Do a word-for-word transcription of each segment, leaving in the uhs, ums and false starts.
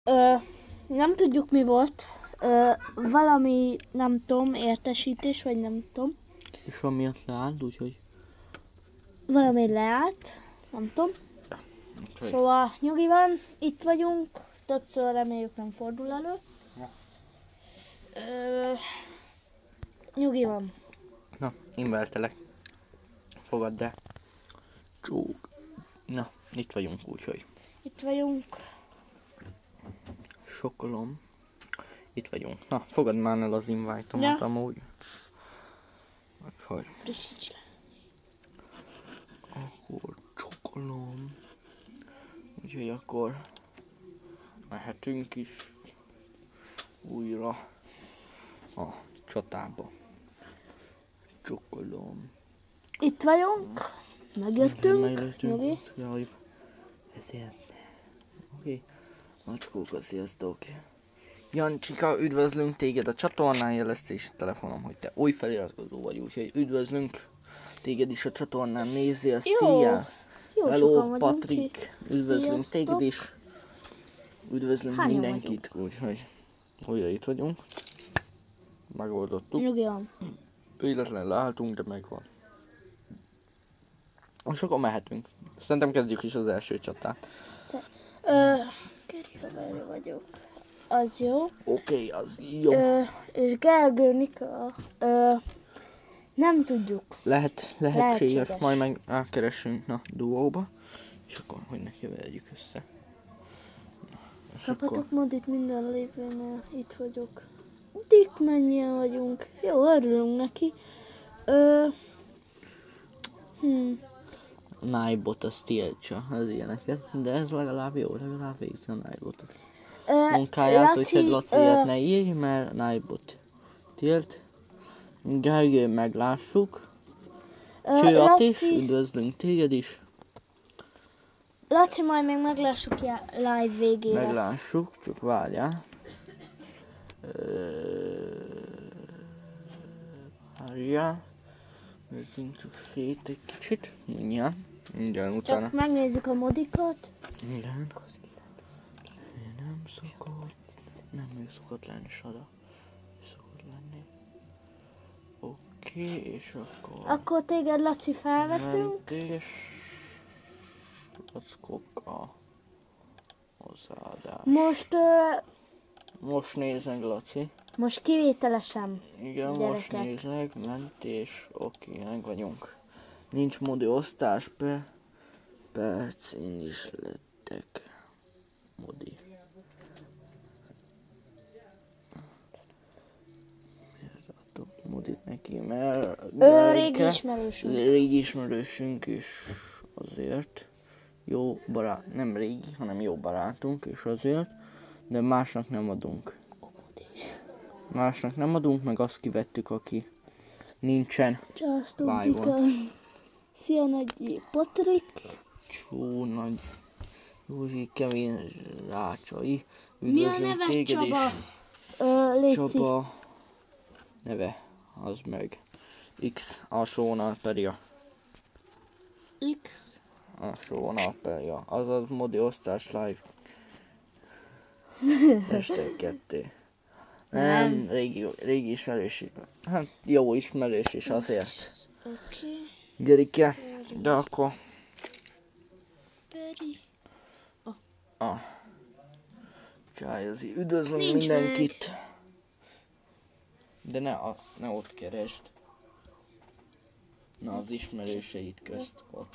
Ö, nem tudjuk mi volt. Ö, valami, nem tudom, értesítés, vagy nem tudom. És amiatt leállt, úgyhogy... Valami leállt, nem tudom. úgyhogy... Szóval nyugi van, itt vagyunk. Többször reméljük nem fordul elő. Ja. Ö, nyugi van. Na, invertelek. Fogadd el. Csók. Na, itt vagyunk úgyhogy. Itt vagyunk. Sokkolom. Itt vagyunk. Na, fogadd már el az invite-omat Ja. amúgy. Hogy? Frissíts le. Akkor csokolom. Úgyhogy akkor mehetünk is újra a csatába. Csokolom. Itt vagyunk. Megjöttünk. Megjöttünk. Nyugi. Jaj. Sziasztok. Oké. Macskóka, sziasztok. Jancsika, üdvözlünk téged a csatornán, jeleztés a telefonom, hogy te új feliratkozó vagy, úgyhogy üdvözlünk téged is a csatornán, nézzél, szia! Jó, sokan Hello, vagyunk Patrik, ki. üdvözlünk Sziasztok. téged is. Üdvözlünk Hányan mindenkit, úgyhogy újra itt vagyunk. Megoldottuk. Nyugi van. Véletlenül leálltunk, de megvan. Most akkor mehetünk. Szerintem kezdjük is az első csatát. Ö, Kerihaverő vagyok. Az jó. Oké, okay, az jó. Ö, és Gergő Nika. Ö, nem tudjuk. Lehet, lehetséges, Lehetséges. majd meg átkeressünk a duóba, és akkor hogy ne keverjük össze. Na, és akkor Kapatok modit minden lévőnél. Itt vagyok. Dick, mennyien vagyunk. Jó, örülünk neki. Ö, hm. Nightbot az tiltsa az ilyeneket, de ez legalább jó, legalább végzi a Nightbotot. Ö, Munkáját, úgyhogy Laci ö, ilyet ne írj, mert Nightbot tilt. Gergő, meglássuk. ö, Csőat is, Laci, üdvözlünk téged is. Laci, majd még meglássuk já- live végére. Meglássuk, csak várjál. Várjál. Nézzünk csak szét egy kicsit. Mindjárt. Mindjárt utána. Csak megnézzük a modikat. Igen. Nem szokott. Nem még szokott lenni Sada. Szokott lenni. Oké, okay, és akkor... Akkor téged, Laci, felveszünk. Mentés. Lackok a hozzáadás. Most, ö, Most nézek, Laci. most kivételesen. Igen, Gyerekek. most nézek. Mentés. Oké, okay, meg vagyunk. Nincs modi osztás, be. Percén is lettek. Modi. Adok modit neki, mert... Ö, régi Gerike- ismerősünk. Régi ismerősünk is azért. Jó barát, nem régi, hanem jó barátunk is azért. De másnak nem adunk. Másnak nem adunk, meg azt kivettük, aki nincsen. Just Live-on. because. Szia, Nagy Patrik. Csó, nagy Józsi, Kevin, Rácsai. Mi a Üdvözlünk neve, téged Csaba? is. Ö, Léci. Csaba neve, az meg X, alsó vonal Peria. X. Alsó vonal Peria. Azaz modi osztás live. Este kettő. Nem, Nem. régi, régi ismerős. Hát jó ismerős is azért. Oké. Okay. Gerike, de akkor... Peri. Ah. Csájozi, üdvözlöm Nincs mindenkit. De ne, a, ne ott keresd. Na, az ismerőseid közt ott.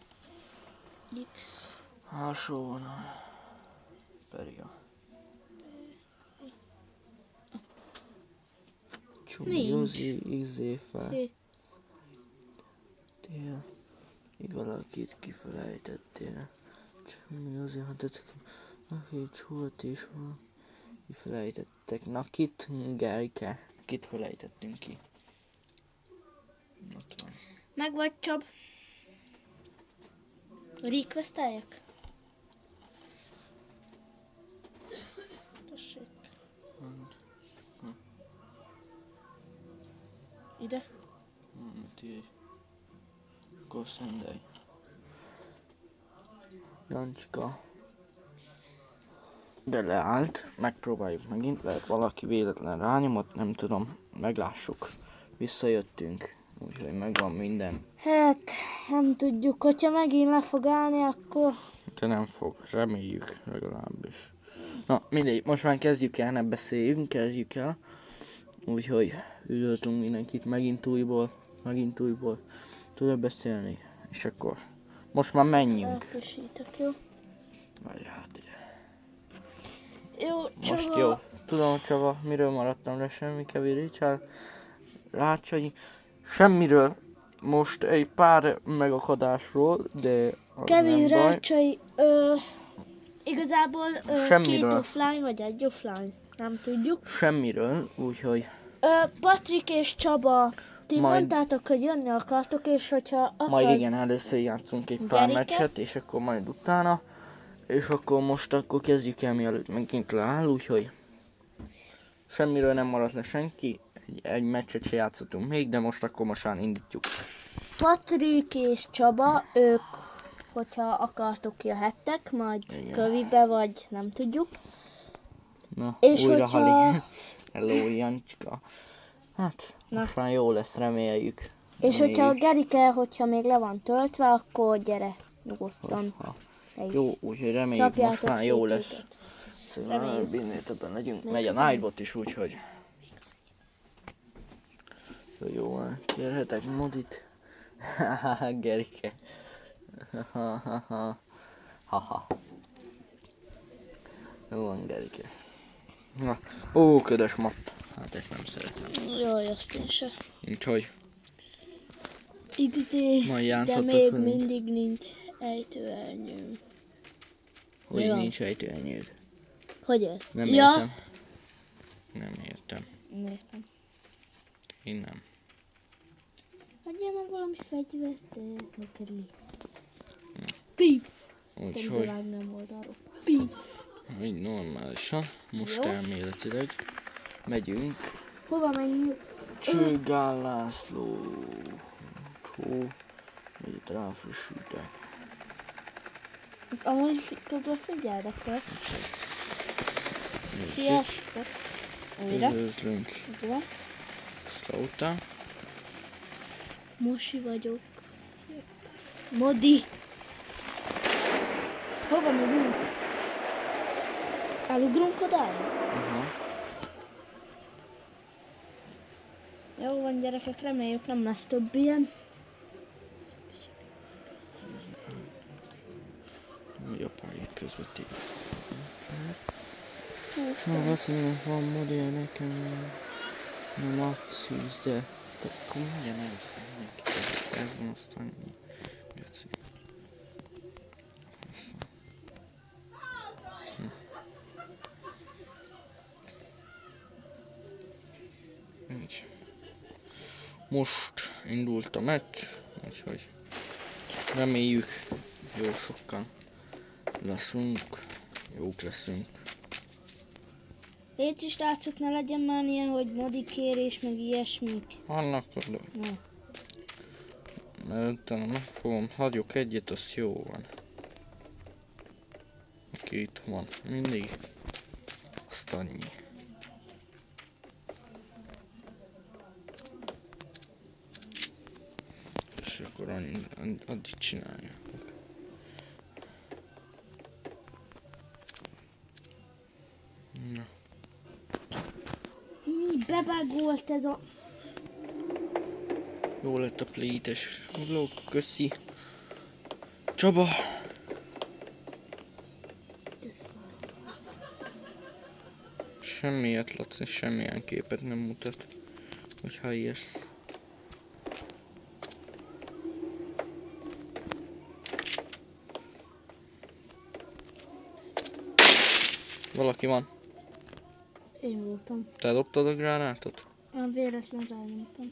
X. Alsó vonal. Peria. Csumi, Nincs. Józi, izé fel. Hé. Tél. Még valakit kifelejtettél. Csumi, Józi, ha tetszik. Aki csúlt is van. Kifelejtettek. Na, kit? Gerike. Kit felejtettünk ki? Ott van. Meg vagy, Csab? Requesteljek? Tessék. Ide? Hmm, ti. Akkor szendelj. Jancsika. De leállt, megpróbáljuk megint, lehet valaki véletlen rányomott, nem tudom, meglássuk. Visszajöttünk, úgyhogy megvan minden. Hát, nem tudjuk, hogyha megint le fog állni, akkor... De nem fog, reméljük legalábbis. Na mindegy, most már kezdjük el, ne beszéljünk, kezdjük el. Úgyhogy üdvözlünk mindenkit megint újból, megint újból. Tudok beszélni, és akkor most már menjünk. Elfrissítek, jó? Vagy hát ide. Jó, Csaba. Most jó. Tudom, Csaba, miről maradtam le, semmi kevés Richard. Rácsai. Semmiről. Most egy pár megakadásról, de az Kevin nem baj. Rácsai, ö, igazából ö, Semmiről. két offline vagy egy offline, nem tudjuk. Semmiről, úgyhogy Ö, Patrik és Csaba, ti Majd- mondtátok, hogy jönni akartok, és hogyha akarsz... majd igen, először játszunk egy pár Gerike? meccset, és akkor majd utána. És akkor most akkor kezdjük el, mielőtt megint leáll, úgyhogy semmiről nem maradt le senki. Egy, egy meccset se játszottunk még, de most akkor most már indítjuk. Patrik és Csaba, ők, hogyha akartok, jöhettek, majd Igen. kövibe, vagy nem tudjuk. Na, És újra hogyha- Hali. Hello, Jancska. Hát, Na. most már jó lesz, reméljük. És hogyha a Reméljük. Gerike, hogyha még le van töltve, akkor gyere, nyugodtan. Ha. Te is. Jó, úgyhogy reméljük most Csapjátok már jó szét lesz. őket. Szóval Reméljük. minél többen legyünk. Még Megy a közel. Nightbot is, úgyhogy. Jó, jó van. Kérhetek modit. Haha, Gerike. Haha. Haha. Jó van, Gerike. Na, ó, ködös matt. Hát ezt nem szeretem. Jaj, azt én se. Úgyhogy iksz dé, majd de játszhatok még velünk. mindig nincs ejtőernyőm. Hogy Mi van? nincs ejtőernyőd. Hogy ez? Nem ja. értem. Nem értem. Néztem. Én nem. Adjál meg valami fegyvert, te neked mi? Pip! Te Úgyhogy vágnám oldalról. Pip! így normálisan. Most Jó. elméletileg megyünk. Hova menjünk? Csőgál László. Csó. Egyet ráfrissítek. Amúgy fi- közben figyeltek fel. Nézzük. Sziasztok! Újra. Üdvözlünk. Jó. Slaughter. Mosi vagyok. Modi! Hova megyünk? Elugrunk odáig? Aha. Jó van, gyerekek, reméljük nem lesz több ilyen. Úgy apáig közvetít. Csúsz. Na, Lacinak van modell nekem. Nem Lacis, de akkor mindjárt először neki. Ez aztán. Geci. Aztán. Hm. Nincs. Most indult a meccs, úgyhogy reméljük jó sokan leszünk, jók leszünk. Légy is látszok, ne legyen már ilyen, hogy modi kérés, meg ilyesmik. Annak Na. mert utána megfogom, hagyjuk egyet, az jó van. Aki itt van, mindig azt annyi. És akkor annyi, annyi addig csinálja. Na, Mi bebágolt ez a... jó lett a plétes vlog, köszi. Csaba! Semmiet, Laci, semmilyen képet nem mutat, hogyha ilyesz. Valaki van. Én voltam. Te dobtad a gránátot? Olyan véletlen rányomtam.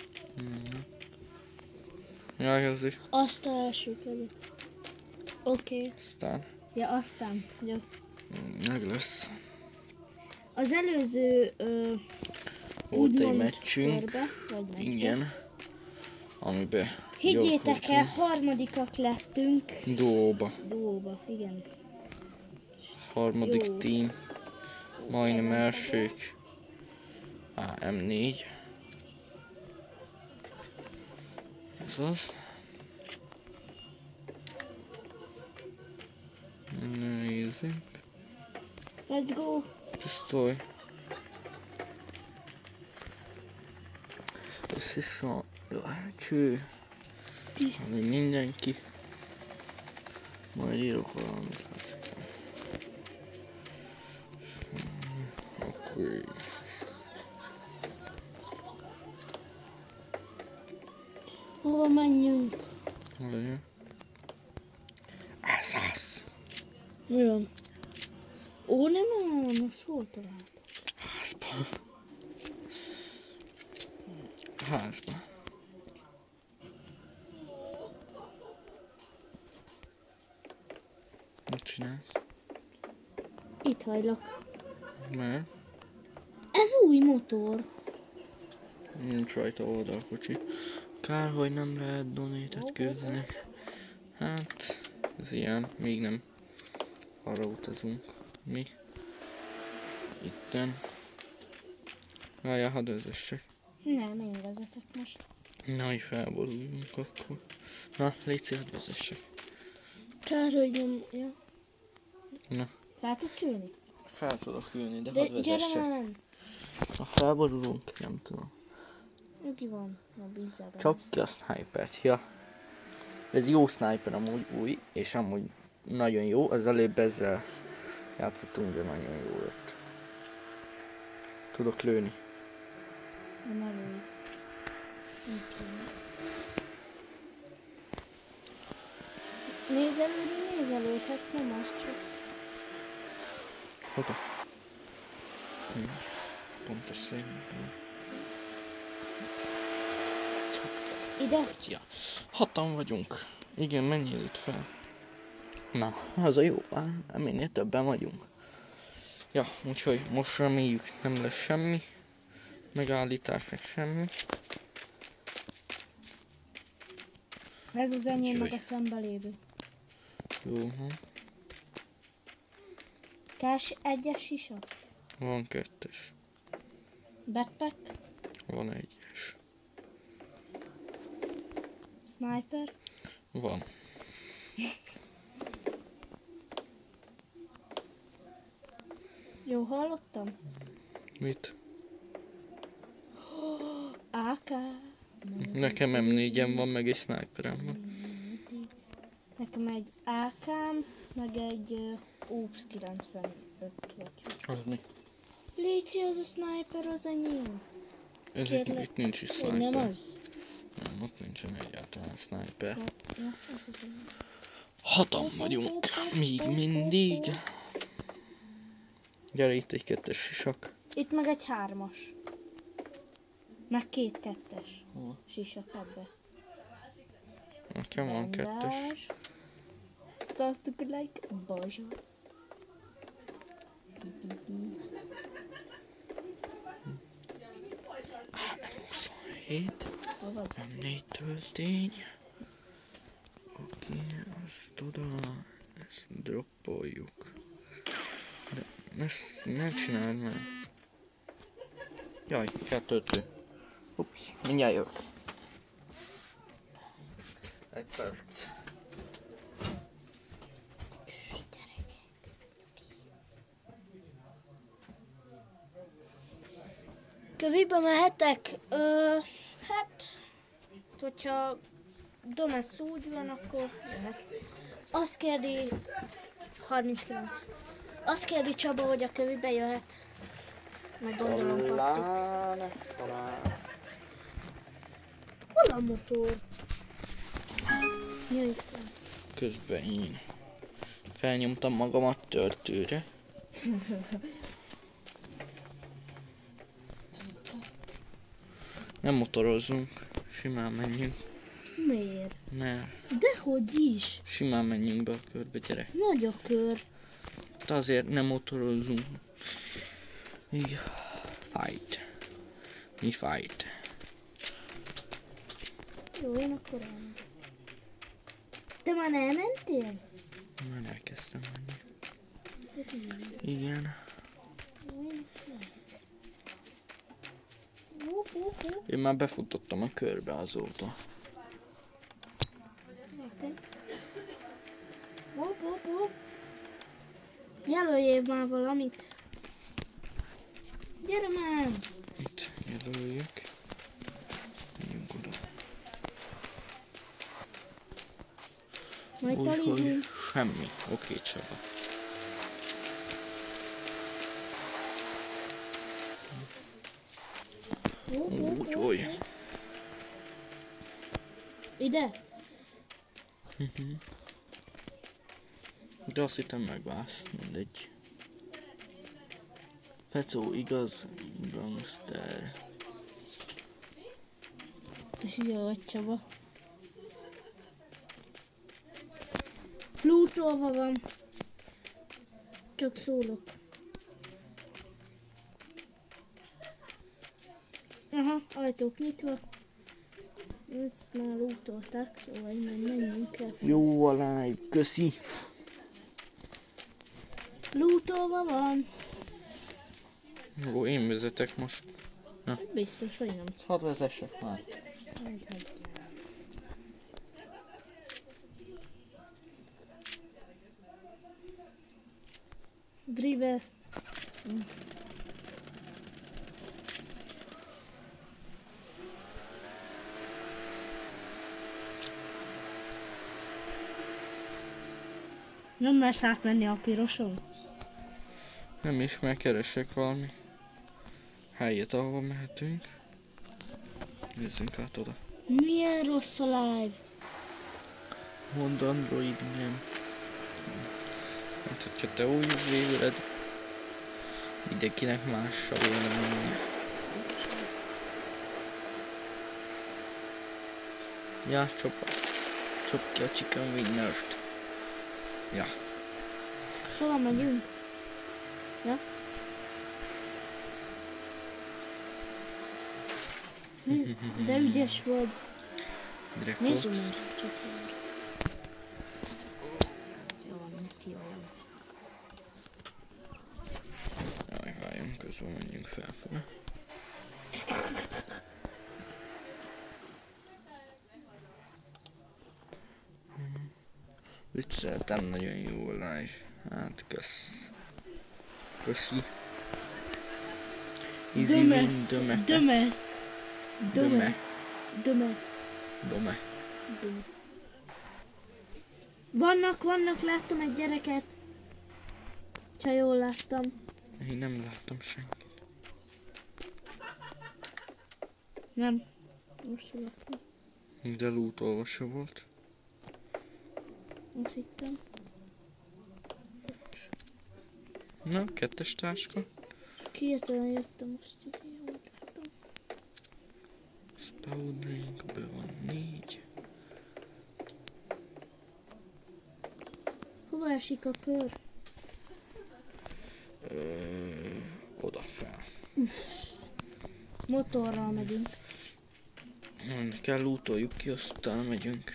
Jaj, az is. Azt a első kedvet. Oké. Okay. Aztán Ja, aztán. Jó. meg lesz. Az előző... Ö, Volt egy úgymond meccsünk. körbe, vagy meccsbe. Igen. Amiben Higgyétek el, harmadikak lettünk. Dóba. Dóba, igen. Harmadik Jó. team. Majdnem Ezen elsők. Á, em négy. Ez az. Nézzük. Let's go. Pisztoly. Ez is a cső. Ami mindenki. Majd írok valamit. Oké. Hova menjünk? Legyen. Ez az. Mi van? Ó, nem, nem, most hol talál? Házba. Házba. Mit csinálsz? Itt hagylak. Mert Ez új motor. nincs rajta oldalkocsi. Kár, hogy nem lehet donétet küldeni. Hát, ez ilyen, még nem arra utazunk. Mi? Itten. Várjál, hadd vezessek. Nem, én vezetek most. Na, hogy felboruljunk akkor. Na, légy szíves, hadd vezessek. Kár, hogy nem... Ja. Na, Fel tudsz ülni? fel tudok ülni, de, De hadd gyere vezessek. már! Ha felborulunk, nem tudom. Nyugi van, na bízzál benne. Csak ki a snipert, ja. Ez jó sniper amúgy új, és amúgy nagyon jó. Az előbb ezzel játszottunk, de nagyon jó lett. Tudok lőni. Nem elő. Nem tudom. Nézelődni, nézelődhetsz, nem az csak. Oda. Hm. Pontos szerintem. Csak ezt. Ide? Ja. Hatan vagyunk. Igen, menjél itt fel. Na, az a jó, á, minél többen vagyunk. Ja, úgyhogy most reméljük nem lesz semmi. Megállítás, meg semmi. Ez az enyém Úgyhogy. meg a szembe lévő. Jó, ha. Kás egyes sisa? Van kettes. Backpack? Van egyes. Sniper? Van. Jó hallottam? Mit? á ká. Nekem em négyen van, meg egy sniperem van. Nekem egy á kám, meg egy uh, Oops kilencvenöt vagy. Az mi? Léci, az a sniper az enyém. Ez itt, Kérlek. itt nincs is Hogy sniper. nem az? Nem, ott nincsen egyáltalán sniper. Ja, ja, az az enyém. Hatan vagyunk, még mindig. Gyere, itt egy kettes sisak. Itt meg egy hármas. Meg két kettes. Hol? Sisak ebbe. Nekem van kettes. Sztasztuk like Bazsa. huszonhét. Hol vagy? em négy töltény. Oké, azt oda. Ezt droppoljuk. De ezt ne csináld meg. Jaj, kell töltő. Ups, mindjárt jövök. Egy perc. Kövibe mehetek? Ö, hát, hogyha Domesz úgy van, akkor jöhet. Azt kérdi harminckilenc. Azt kérdi Csaba, hogy a kövibe jöhet. Meg gondolom kaptuk. Talán, talán. Hol a motor? Jaj, Isten. Közben én felnyomtam magamat töltőre. Nem motorozzunk, simán menjünk. Miért? Mert Dehogy is. simán menjünk be a körbe, gyere. Nagy a kör. De azért nem motorozzunk. Így. Fight. Mi fight? Jó, én akkor elmegyek. Te már elmentél? Már elkezdtem menni. Igen. Én már befutottam a körbe azóta. Hopp, hopp, hopp. Jelöljél már valamit. Gyere már! Itt jelöljük. Menjünk oda. Majd Úgyhogy talizunk. semmi. Oké, Csaba. Úgyhogy. Ide? De azt hittem megválsz, mindegy. Fecó, igaz, gangster. Te hülye vagy, Csaba. Lootolva van. Csak szólok. Aha, ajtók nyitva. Ezt már lootolták, szóval innen menjünk el. Jó a live, köszi. Lootolva van. Jó, én vezetek most. Biztos, hogy nem. Hadd vezessek már. Majd hagyjál. Driver. Nem mersz átmenni a piroson? Nem is, mert keresek valami helyet, ahova mehetünk. Nézzünk át oda. Milyen rossz a live? Mondd Android, nem. Hát, hogyha te úgy véled, mindenkinek más a véleménye. Ja, csop, csop ki a chicken winnert. Ja. Hova megyünk? Ja? Nézd, de ügyes vagy. Direkt Nézzük ott. már. Jó van, neki jó van. Jaj, várjunk, közben menjünk felfele. Vicceltem, nagyon jó a live. Hát, kösz. Köszi. Easy win, Dömesz, döme. dömesz, döme, döme, Döme. döme. Vannak, vannak, láttam egy gyereket. Ha jól láttam. Én nem láttam senkit. Nem. Most láttam. De lootolva se volt. Azt hittem. Na, kettes táska. Hirtelen jöttem, most így jól láttam. Spawdrinkből van négy. Hova esik a kör? Ö, oda fel. Motorral megyünk. Nem kell lootoljuk ki, azt utána megyünk.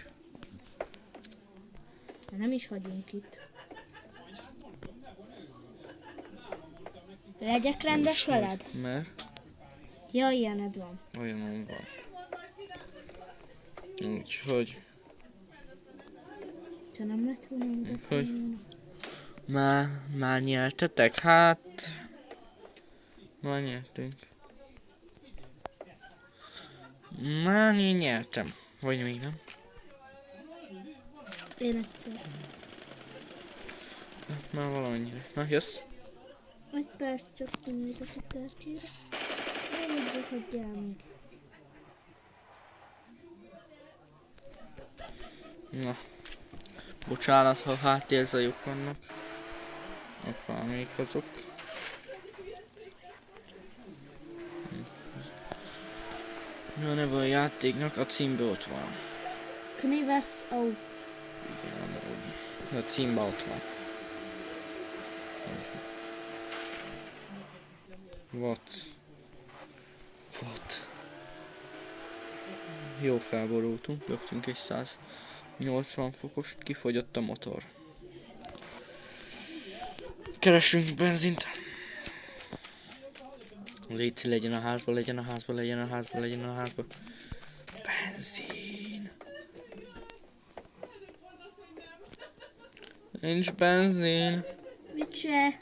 De nem is hagyunk itt. Legyek rendes veled? Mert Ja, ilyened van. olyanom van. Úgyhogy Ha nem lett volna, de Hogy? már, már nyertetek? Hát már nyertünk. Már én nyertem. Vagy még nem? én egyszer. Hát már valamennyire. Na, jössz? Egy perc csak kinézek a tárgyére. Elmondjuk, hogy el még. Na. Bocsánat, ha háttérzajok vannak. Apa, még azok. Na, neve a játéknak a címben ott van. Knivesz out. Igen, amúgy. A címben ott van. What? What? Jó felborultunk, löktünk egy száz nyolcvan fokost, kifogyott a motor. Keresünk benzint. Léci, legyen a házba, legyen a házba, legyen a házba, legyen a házba. Benzin. Nincs benzin. Mit se?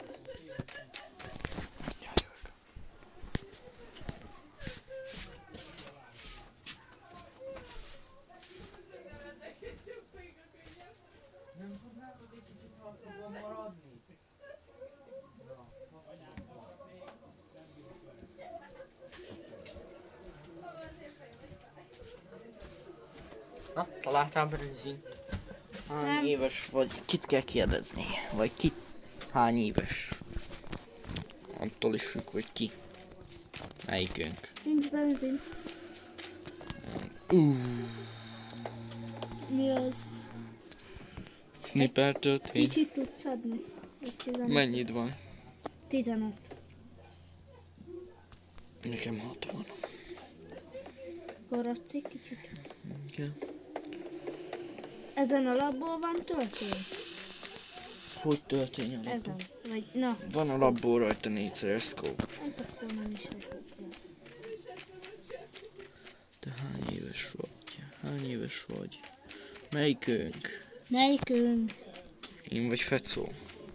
Na, találtál benzin? Hány Nem. éves vagy? Kit kell kérdezni? Vagy ki? Hány éves? Attól is függ, hogy ki. Melyikünk? Nincs benzin. Uh, Mi az? Sniper történt. Kicsit tudsz adni? Egy tizenöt. Mennyit van? tizenöt. Nekem hatvan. Akkor adsz egy kicsit. Igen. Ezen a labból van töltő? Hogy történjen? Ezen. Vagy, na. Van a labból rajta négyszeres scope. Hát akkor nem is vagyok. Te hány éves vagy? Hány éves vagy? Melyikünk? Melyikünk? Én vagy Fecó?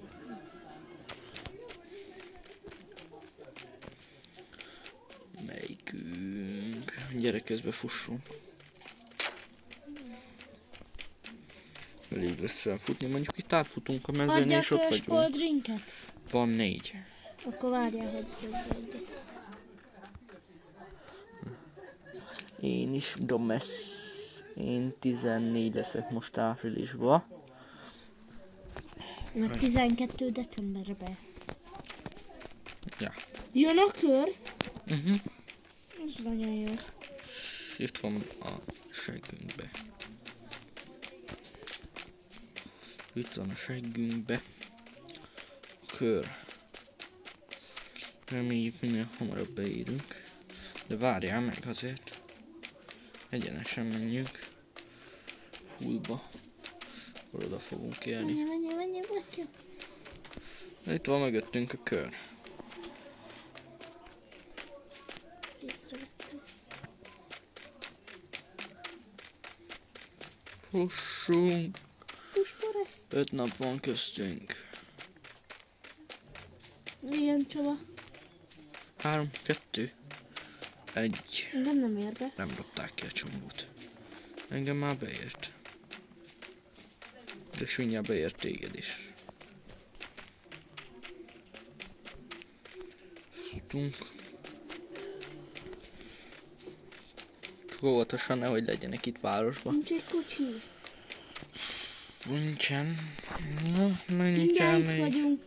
Melyikünk? Gyere, közbe fussunk. Elég lesz felfutni, mondjuk itt átfutunk a mezőn és ott Adjak vagyunk. spoldrinket? Van négy. Akkor várjál, hogy közbe egyet. Én is domesz. Én tizennégy leszek most áprilisban. Meg tizenkettő decemberben. Ja. Jön a kör? Uh-huh. Ez nagyon jó. Itt van a seggünkbe. Itt van a seggünkbe. Kör. Reméljük minél hamarabb beérünk. De várjál meg azért. Egyenesen menjünk. Fullba. Akkor oda fogunk élni. Menj, menj, menj, menj. Itt van mögöttünk a kör. Észrevettem. Fussunk. Push forest. Öt nap van köztünk. Igen, Csaba. Három, kettő, egy. Engem nem ér be. Nem dobták ki a csomót. Engem már beért. De mindjárt beért téged is. Futunk. Csak óvatosan, nehogy legyenek itt városban. Nincs egy kocsi. Nincsen. Na, mennyi kell Mindjárt itt még? vagyunk.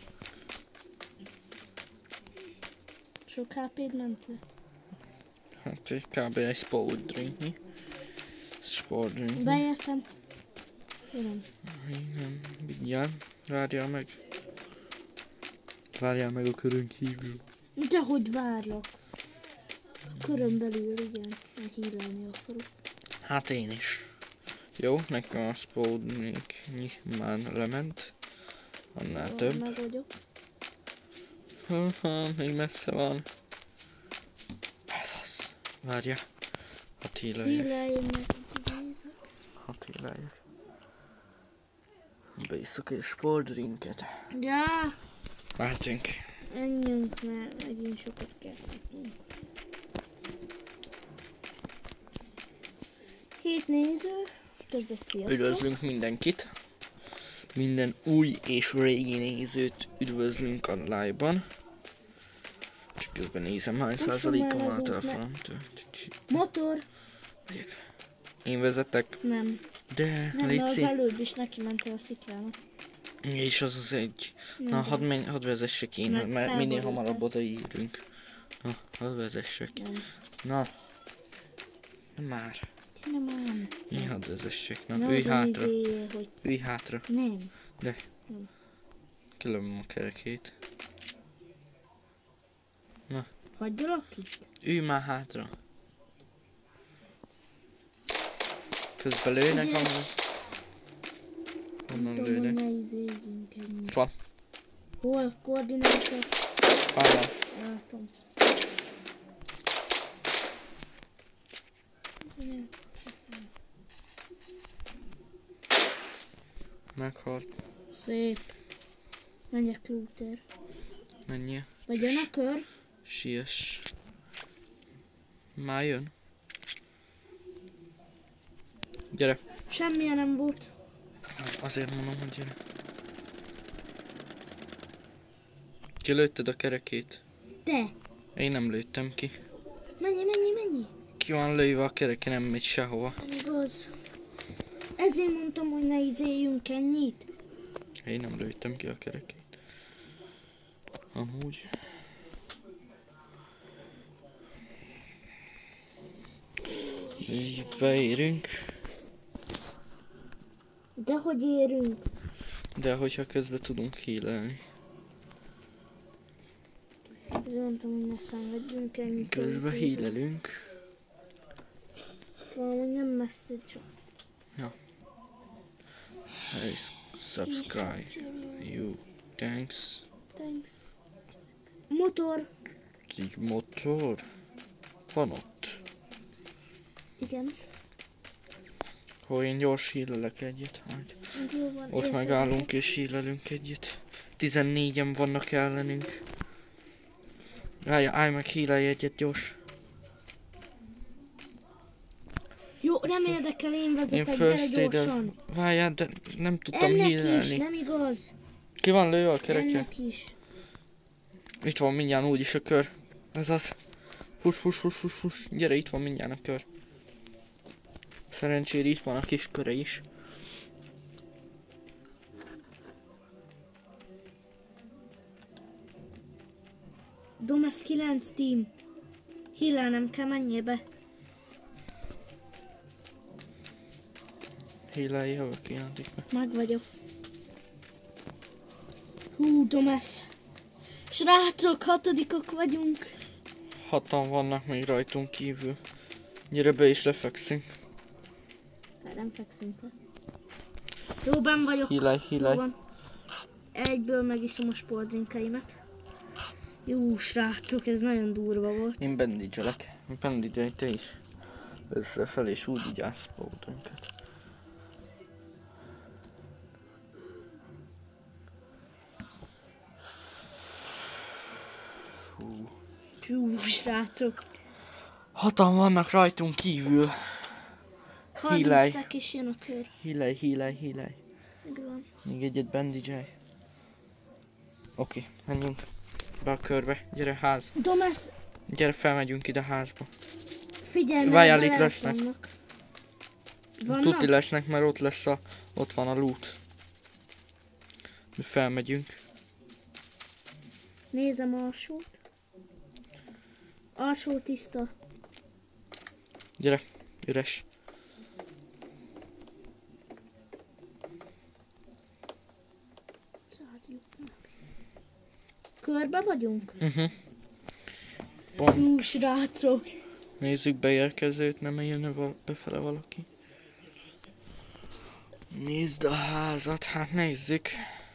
Sok há péd ment le. Hát egy kb. Egy sport drinknyi. Sport drinknyi. Beértem. Jön. Igen, mindjárt. Várjál meg. Várjál meg a körön kívül. De hogy várlak? A körön belül, igen. Meg hírálni akarok. Hát én is. Jó, nekem a spawning már lement. Annál Ó, több. Meg vagyok. Haha, még messze van. Ez az. Várja. Hat hílajak. Hírálj meg. Nézzek. Hat hílajak. Beiszok egy sportdrinket. Ja, Várjunk. menjünk, mert megint sokat kell futnunk. Hét néző, közben sziasztok. Üdvözlünk mindenkit. Minden új és régi nézőt üdvözlünk a live-ban. Csak közben nézem, hány Lassan százaléka már van a azok telefonom. Motor? Én vezetek, Nem. de Nem, de az Lici. előbb is neki mentél a sziklának. És az az egy. Nem, Na, de- hadd, menj, hadd vezessek én, Meg mert minél felborultál. hamarabb odaírunk. Na, hadd vezessek. Nem. Na. Na már. Nem, nem. Én hadd vezessek. Na, Nem ülj az a hátra. izé, hogy Ülj hátra. nem. De. Nem. Kilövöm a kerekét. Hagyjalak itt? Ülj már hátra. Közben lőnek, Ugye? honnan, honnan Nem tudom, hogy lőnek. ne izéljünk ennyi. Van. Hol? Koordinátor? Állás. Látom. Meghalt. Szép. Menjek looter. Menjél. Vagy jön a kör? Siess. Már jön. Gyere. Semmilyen nem volt. Azért mondom, hogy gyere. Kilőtted a kerekét? Te! Én nem lőttem ki. Mennyi, mennyi, mennyi? Ki van lőve a kereke, nem megy sehova. Igaz. Ezért mondtam, hogy ne izéljünk ennyit. Én nem lőttem ki a kerekét. Amúgy. Így beérünk. De hogy érünk? De hogyha közben tudunk hílelni. Ezért mondtam, hogy ne szenvedjünk ennyit. Közben hílelünk. Valahogy nem messze csak. Hey, subscribe. You. Thanks. Thanks. Motor. Egy motor. Van ott. Igen. Hol én gyors hílelek egyet. Majd. Jó van, Ott értem. megállunk és hílelünk egyet. tizennégyen vannak ellenünk. Állj, állj meg, hílelj egyet gyors. Jó, nem érdekel, én Én vezetek, gyere first aid-el- gyorsan. Várjál, de nem tudtam Ennek hílelni. is, nem igaz? Ki van lőve a kereke? Ennek is. Itt van mindjárt úgyis a kör. Ez az. Fuss, fuss, fuss, fuss, fuss. Gyere, itt van mindjárt a kör. Szerencsére itt van a kis köre is. Domes kilenc team. Hílelnem kell, menjél be. Hílelj, jövök én addig be. Meg vagyok. Hú, Domes. Srácok, hatodikok vagyunk. Hatan vannak még rajtunk kívül. Gyere be és lefekszünk. Hát nem fekszünk le. Jó, benn vagyok. Hílelj, Jó hílelj. van. Egyből megiszom a sportdrinkeimet. Jó, srácok, ez nagyon durva volt. Én bandage-elek. Bandage-elj te is. Összefelé és úgy vigyázz pótunkat. Hú. Hú, srácok. Hatan vannak rajtunk kívül. Hílelj. harmincak és jön a kör. Hílelj, hílelj, hílelj. Megvan. Még egyet bandage-elj. Oké, okay, menjünk be a körbe. Gyere, ház. Domes, Gyere, felmegyünk ide a házba. figyelj, Várjál, mert itt veled lesznek. vannak. Vannak? Tuti lesznek, mert ott lesz a... Ott van a loot. Mi felmegyünk. Nézem alsót. Alsó tiszta. Gyere, üres. Zárjuk meg. Körbe vagyunk? Uh-huh. Pont. Hú, srácok. Nézzük beérkezőt, nem jönne val befele valaki. Nézd a házat, hát nézzük.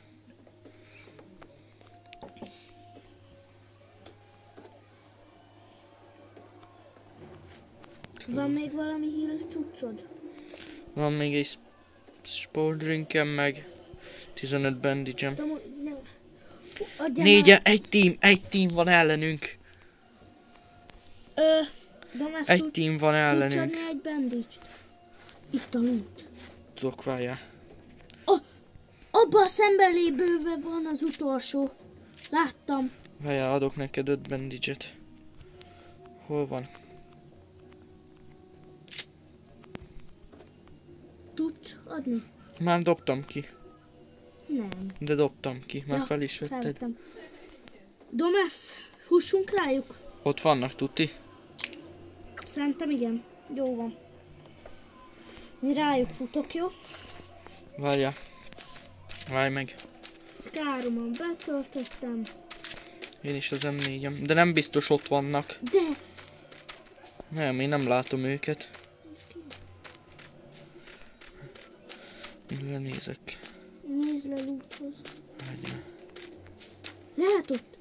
Van még valami híres cuccod? Van még egy sportdrinkem, meg tizenöt bandage-em. Azt amúgy nem. Adjál Négyen, egy team, egy team van ellenünk. már. Ö, Domes, Egy tud, team van tudsz ellenünk. adni egy bandage-t? Itt a loot. Tudok, várjál. Abba a szemben lévőbe van az utolsó. Láttam. Várjál, adok neked öt bandage-et. Hol van? Tudsz adni? Már dobtam ki. Nem. De dobtam ki, már Ja, fel is vetted. felvettem. Domes, fussunk rájuk. Ott vannak, tuti. Szerintem igen. Jó van. Mi rájuk futok, jó? Várjál. Várj meg. Skáromon betöltöttem. Én is az em négyem. De nem biztos ott vannak. De! Nem, én nem látom őket. Én lenézek. Nézd le loothoz. Várjál. Lehet ott.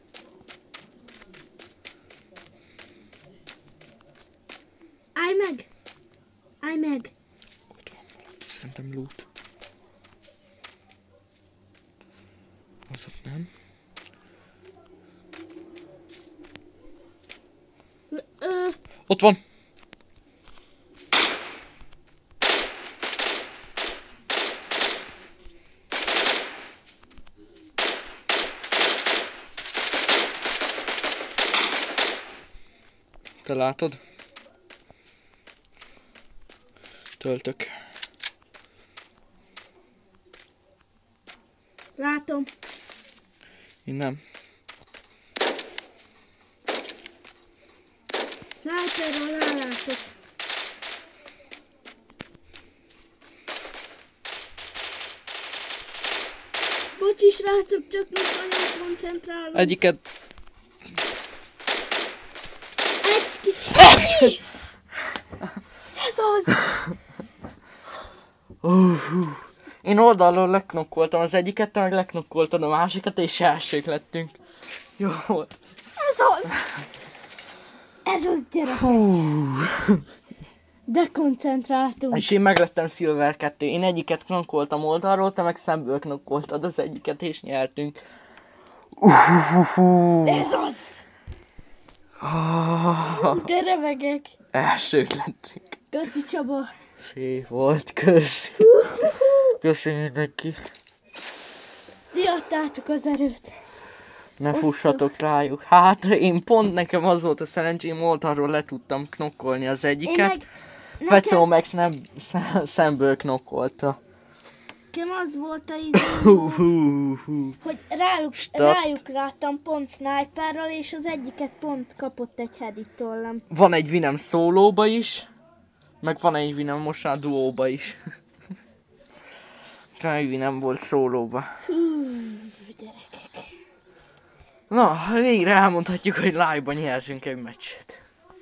Állj meg! Állj meg! Ott van valami. Szerintem loot. Az ott nem. Ö, Ott van! Te látod? Töltök. látom. Én nem. Sniperről rálátok. Bocsi, srácok, csak most nagyon koncentrálom. Egyiket... Egy ki... Ez az! Uh, uh. Én oldalról leknokkoltam az egyiket, te meg leknokkoltad a másikat, és elsők lettünk. Jó volt. Ez az! Ez az, gyere! Hú. De koncentráltunk. És én meglettem Silver kettő. Én egyiket knokkoltam oldalról, te meg szemből knokkoltad az egyiket, és nyertünk. Uh, Ez az! uh. De remegek. Elsők lettünk. Köszi, Csaba. Szép volt, köszi. Köszi mindenki. Ti adtátok az erőt. Ne Osztok. fussatok rájuk. Hát én pont nekem az volt a szerencsém, oldalról le tudtam knokkolni az Én egyiket. meg... Fecó Max nem sz- szemből knokkolta. Nekem az volt a Hú, izé, hú, hú. hogy rájuk, Stat. rájuk láttam pont sniperrel, és az egyiket pont kapott egy headit tőlem. Van egy Vinem szólóba is, meg van egy Vinem most már duóba is. Egy Vinem volt szólóba. Hú, gyerekek. Na, végre elmondhatjuk, hogy live-ban nyersünk egy meccset.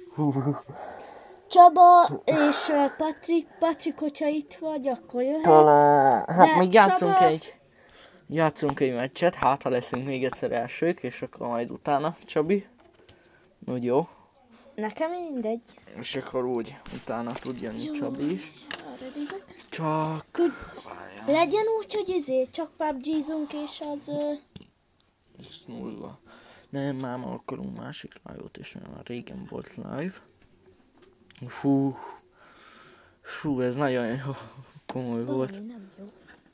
Csaba és uh, Patrik, Patrik, hogyha itt vagy, akkor jöhet. Talán, hát De még játszunk Csaba- egy... Játszunk egy meccset, hát ha leszünk még egyszer elsők, és akkor majd utána, Csabi. Úgy jó. Nekem mindegy. És akkor úgy, utána tud jönni Csabi is. Arra nézek. Csak... Tud, legyen úgy, hogy izé, csak pubgizunk és az... Ö, Ez nulla. Nem, már ma akarunk másik live-ot, és már régen volt live. Fú. Fú, ez nagyon jó. Komoly volt. valami nem jó.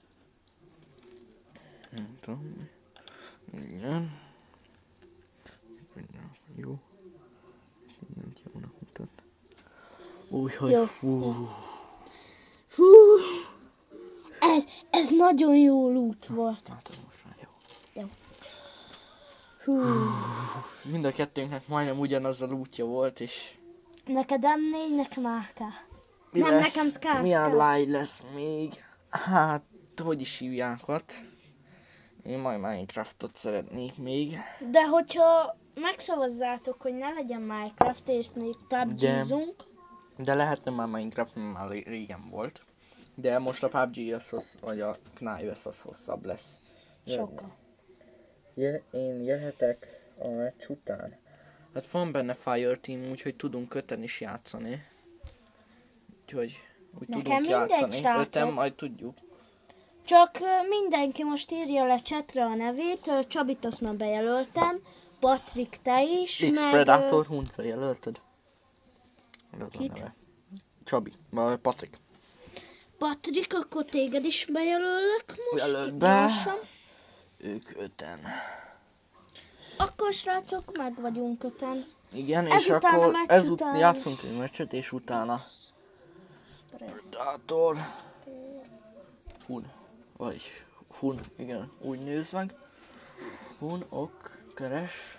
Nem tudom. Igen. Minden jó. Mindent jónak mutat. Úgyhogy Jó, fú. Hú, ez, ez nagyon jó loot volt. Hát ez most már jó. Hú, Mind a kettőnknek majdnem ugyanaz a lootja volt, és... neked em négy, nekem á ká. Mi Nem, lesz? nekem Scar, Milyen Scar. live lesz még? Hát, hogy is hívják ott? Én majd Minecraftot szeretnék még. De hogyha megszavazzátok, hogy ne legyen Minecraft, és még pubgizunk, De lehetne már Minecraft, mert már ré- régen volt. De most a pé u bé gé az, hossz- vagy a Knives az hosszabb lesz. sokkal. Je, én jöhetek a meccs után. Hát van benne Fireteam, úgyhogy tudunk öten is játszani. Úgyhogy úgy Nekem tudunk mindegy, játszani. srácok. Öten majd tudjuk. Csak ö, mindenki most írja le chatre a nevét, ö, Csabit azt már bejelöltem, Patrik te is, X meg... Predator Huntra jelölted? Ez a Kit? neve. Csabi, vagy Patrik. ö, Patrik, akkor téged is bejelöllek most, Jelöld be. gyorsan. Ők öten. Akkor srácok, meg vagyunk öten. Igen, és Ezután a akkor meccs ezut- után- játszunk egy meccset, és utána Predator. Hun. Vagy Hun, igen, úgy néz meg. Hun, ok, keres.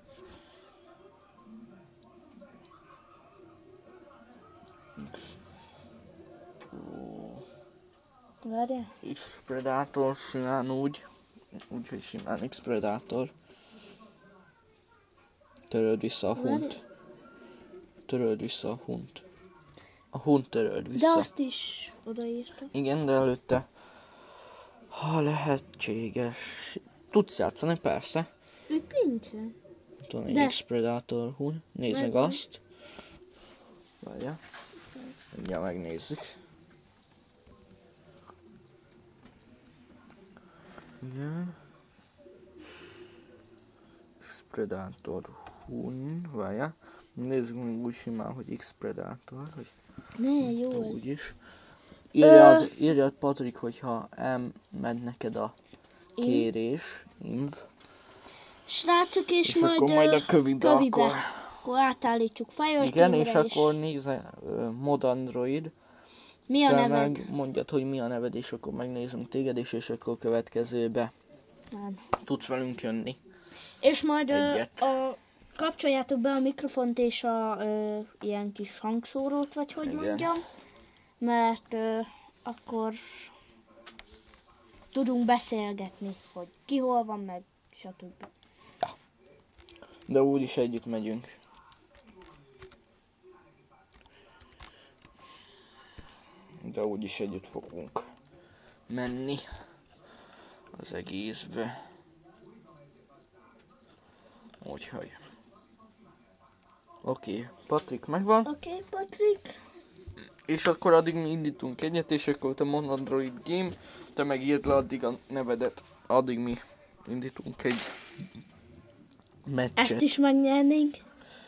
Várjál. X Predator simán úgy. Úgyhogy simán X Predator. Töröld vissza a hunt. Töröld vissza a hunt. A hunt töröld De vissza. azt is odaírtam. Igen, de előtte, ha lehetséges, tudsz játszani, persze. Itt nincsen. Itt van egy De. X-Predator hull. Nézd meg Megvan. azt. Várjál. Mindjárt megnézzük. Igen. X-Predator hull. Várjál. Nézzük meg úgy simán, hogy X-Predator. Hogy Ne, jó ez. úgy is. Írjad, írjad Patrik, hogyha elmegy neked a kérés. Inv. Srácok, és, És majd, akkor majd a ö, kövibe, kövibe. akkor... Akkor átállítsuk Fire Igen, és Teamre, akkor nézze uh, Mod Android. Mi a Te neved? meg mondjad, hogy mi a neved, és akkor megnézünk téged is, és akkor következőbe Nem. tudsz velünk jönni. És majd ö, Egyet. a, kapcsoljátok be a mikrofont és a ö, ilyen kis hangszórót, vagy hogy Igen. mondjam. Mert ö, akkor tudunk beszélgetni, hogy ki hol van, meg stb. De úgyis együtt megyünk. De úgyis együtt fogunk menni az egészbe. Úgyhogy. Oké, okay. Patrik megvan. Oké, okay, Patrik. És akkor addig mi indítunk egyet, és akkor te Mod Android Game, te meg írd le addig a nevedet. Addig mi indítunk egy meccset. Ezt is megnyernénk.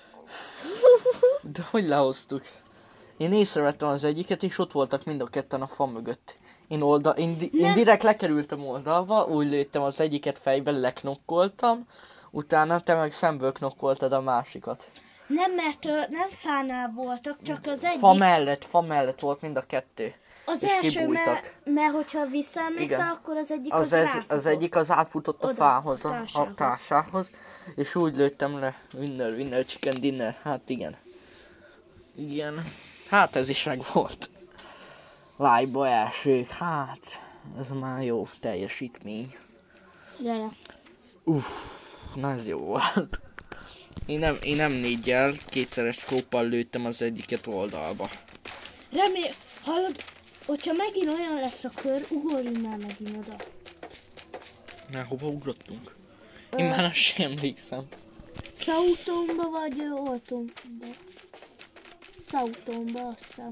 De hogy lehoztuk? Én észrevettem az egyiket, és ott voltak mind a ketten a fa mögött. Én, oldal, én, di, én direkt lekerültem oldalba, úgy lőttem az egyiket fejbe, leknokkoltam, utána te meg szemből knokkoltad a másikat. Nem, mert ö, nem fánál voltak, csak az egyik. Fa mellett, fa mellett volt mind a kettő. Az és első, kibújtak. mert, mert hogyha visszaemlékszel, Igen. akkor az egyik Az, az, ez, ráfutott. az egyik az átfutott a Oda, fához, a, a társához. társához, és úgy lőttem le, winner, winner, chicken dinner, hát igen. Igen, hát ez is meg volt. Live-ba elsők, hát ez már jó teljesítmény. Ja, ja. Uff, na ez jó volt. Én nem, én nem négyel, kétszeres szkóppal lőttem az egyiket oldalba. Remél, hallod, hogyha megint olyan lesz a kör, ugorjunk már megint oda. Na, hova ugrottunk? Én már azt sem emlékszem. Szautomba vagy ö, Oltomba? Szautomba, azt hiszem.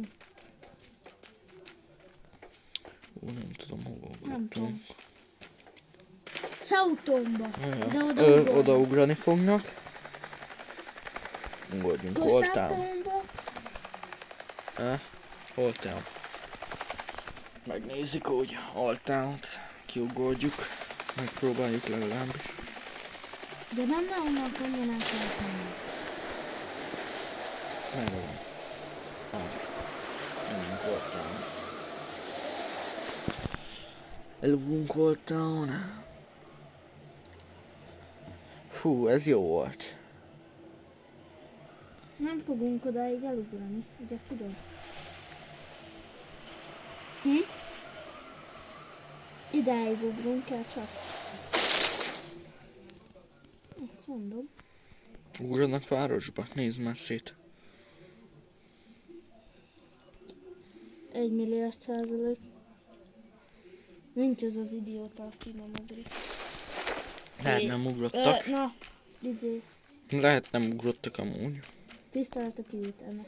Ó, nem tudom, hova ugrottunk. Nem tudom. Szautomba. De oda Ö, ugorjunk. oda ugrani fognak. Ugorjunk, holtál. Gostátomba. Eh, holtál. Megnézzük, hogy holtált. Kiugorjuk. Megpróbáljuk legalábbis. De nem ne onnan könnyen át lehet menni. Merre van? Arra. Menjünk holtál. Elugrunk holtál. Fú, ez jó volt. Nem fogunk odáig elugrani, ugye tudod? Hm? Idáig ugrunk el csak. Ezt mondom. Ugranak városba, nézd már szét. Egy milliárd százalék. Nincs ez az idióta, aki nem ugrik. Lehet nem ugrottak. Ö, na, izé, Lehet nem ugrottak amúgy. tisztelet a kivételnek.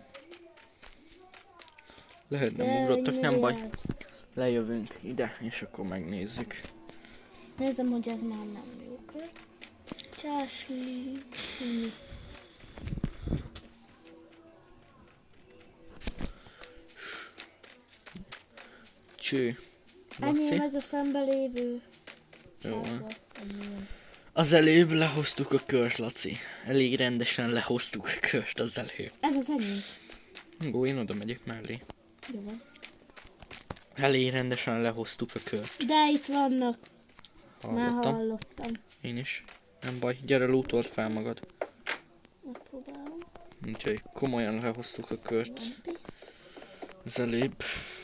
Lehet nem De ugrottak, egy nem baj. milliárd. Lejövünk ide, és akkor megnézzük. Nézem, hogy ez már nem jó kör. Csásli. Cső. Enyém Laci. ez a szembe lévő. Jó van. sárga, enyém. Az előbb lehoztuk a kört, Laci. Elég rendesen lehoztuk a kört az előbb. Ez az enyém. Ó, én oda megyek mellé. Jó van. Elég rendesen lehoztuk a kört. De itt vannak. Már Hallottam. hallottam. Én is. Nem baj, gyere, lootold fel magad. Megpróbálom. Úgyhogy komolyan lehoztuk a kört. Az előbb.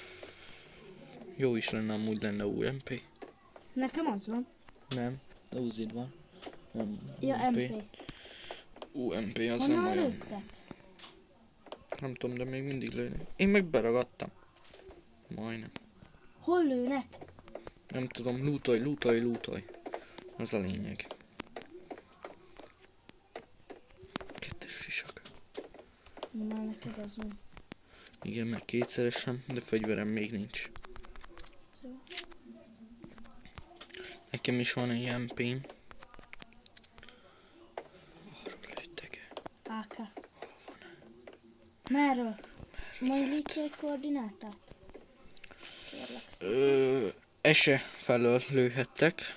Jó is lenne, amúgy lenne u em pé. Nekem az van. Nem, Uzid van. Nem, Ja, em pé. u em pé az nem Honnan olyan. lőttek? Nem tudom, de még mindig lőnek. Én meg beragadtam. Majdnem. Hol lőnek? Nem tudom, lootolj, lootolj, lootolj. Az a lényeg. Már neked az van. Igen, meg kétszeresen, de fegyverem még nincs. Jó. Nekem is van egy em pém. Arról lőttek. á ká. Merről? Majd lítsz egy koordinátát? Kérlek szépen. Ö, ese felől lőhettek.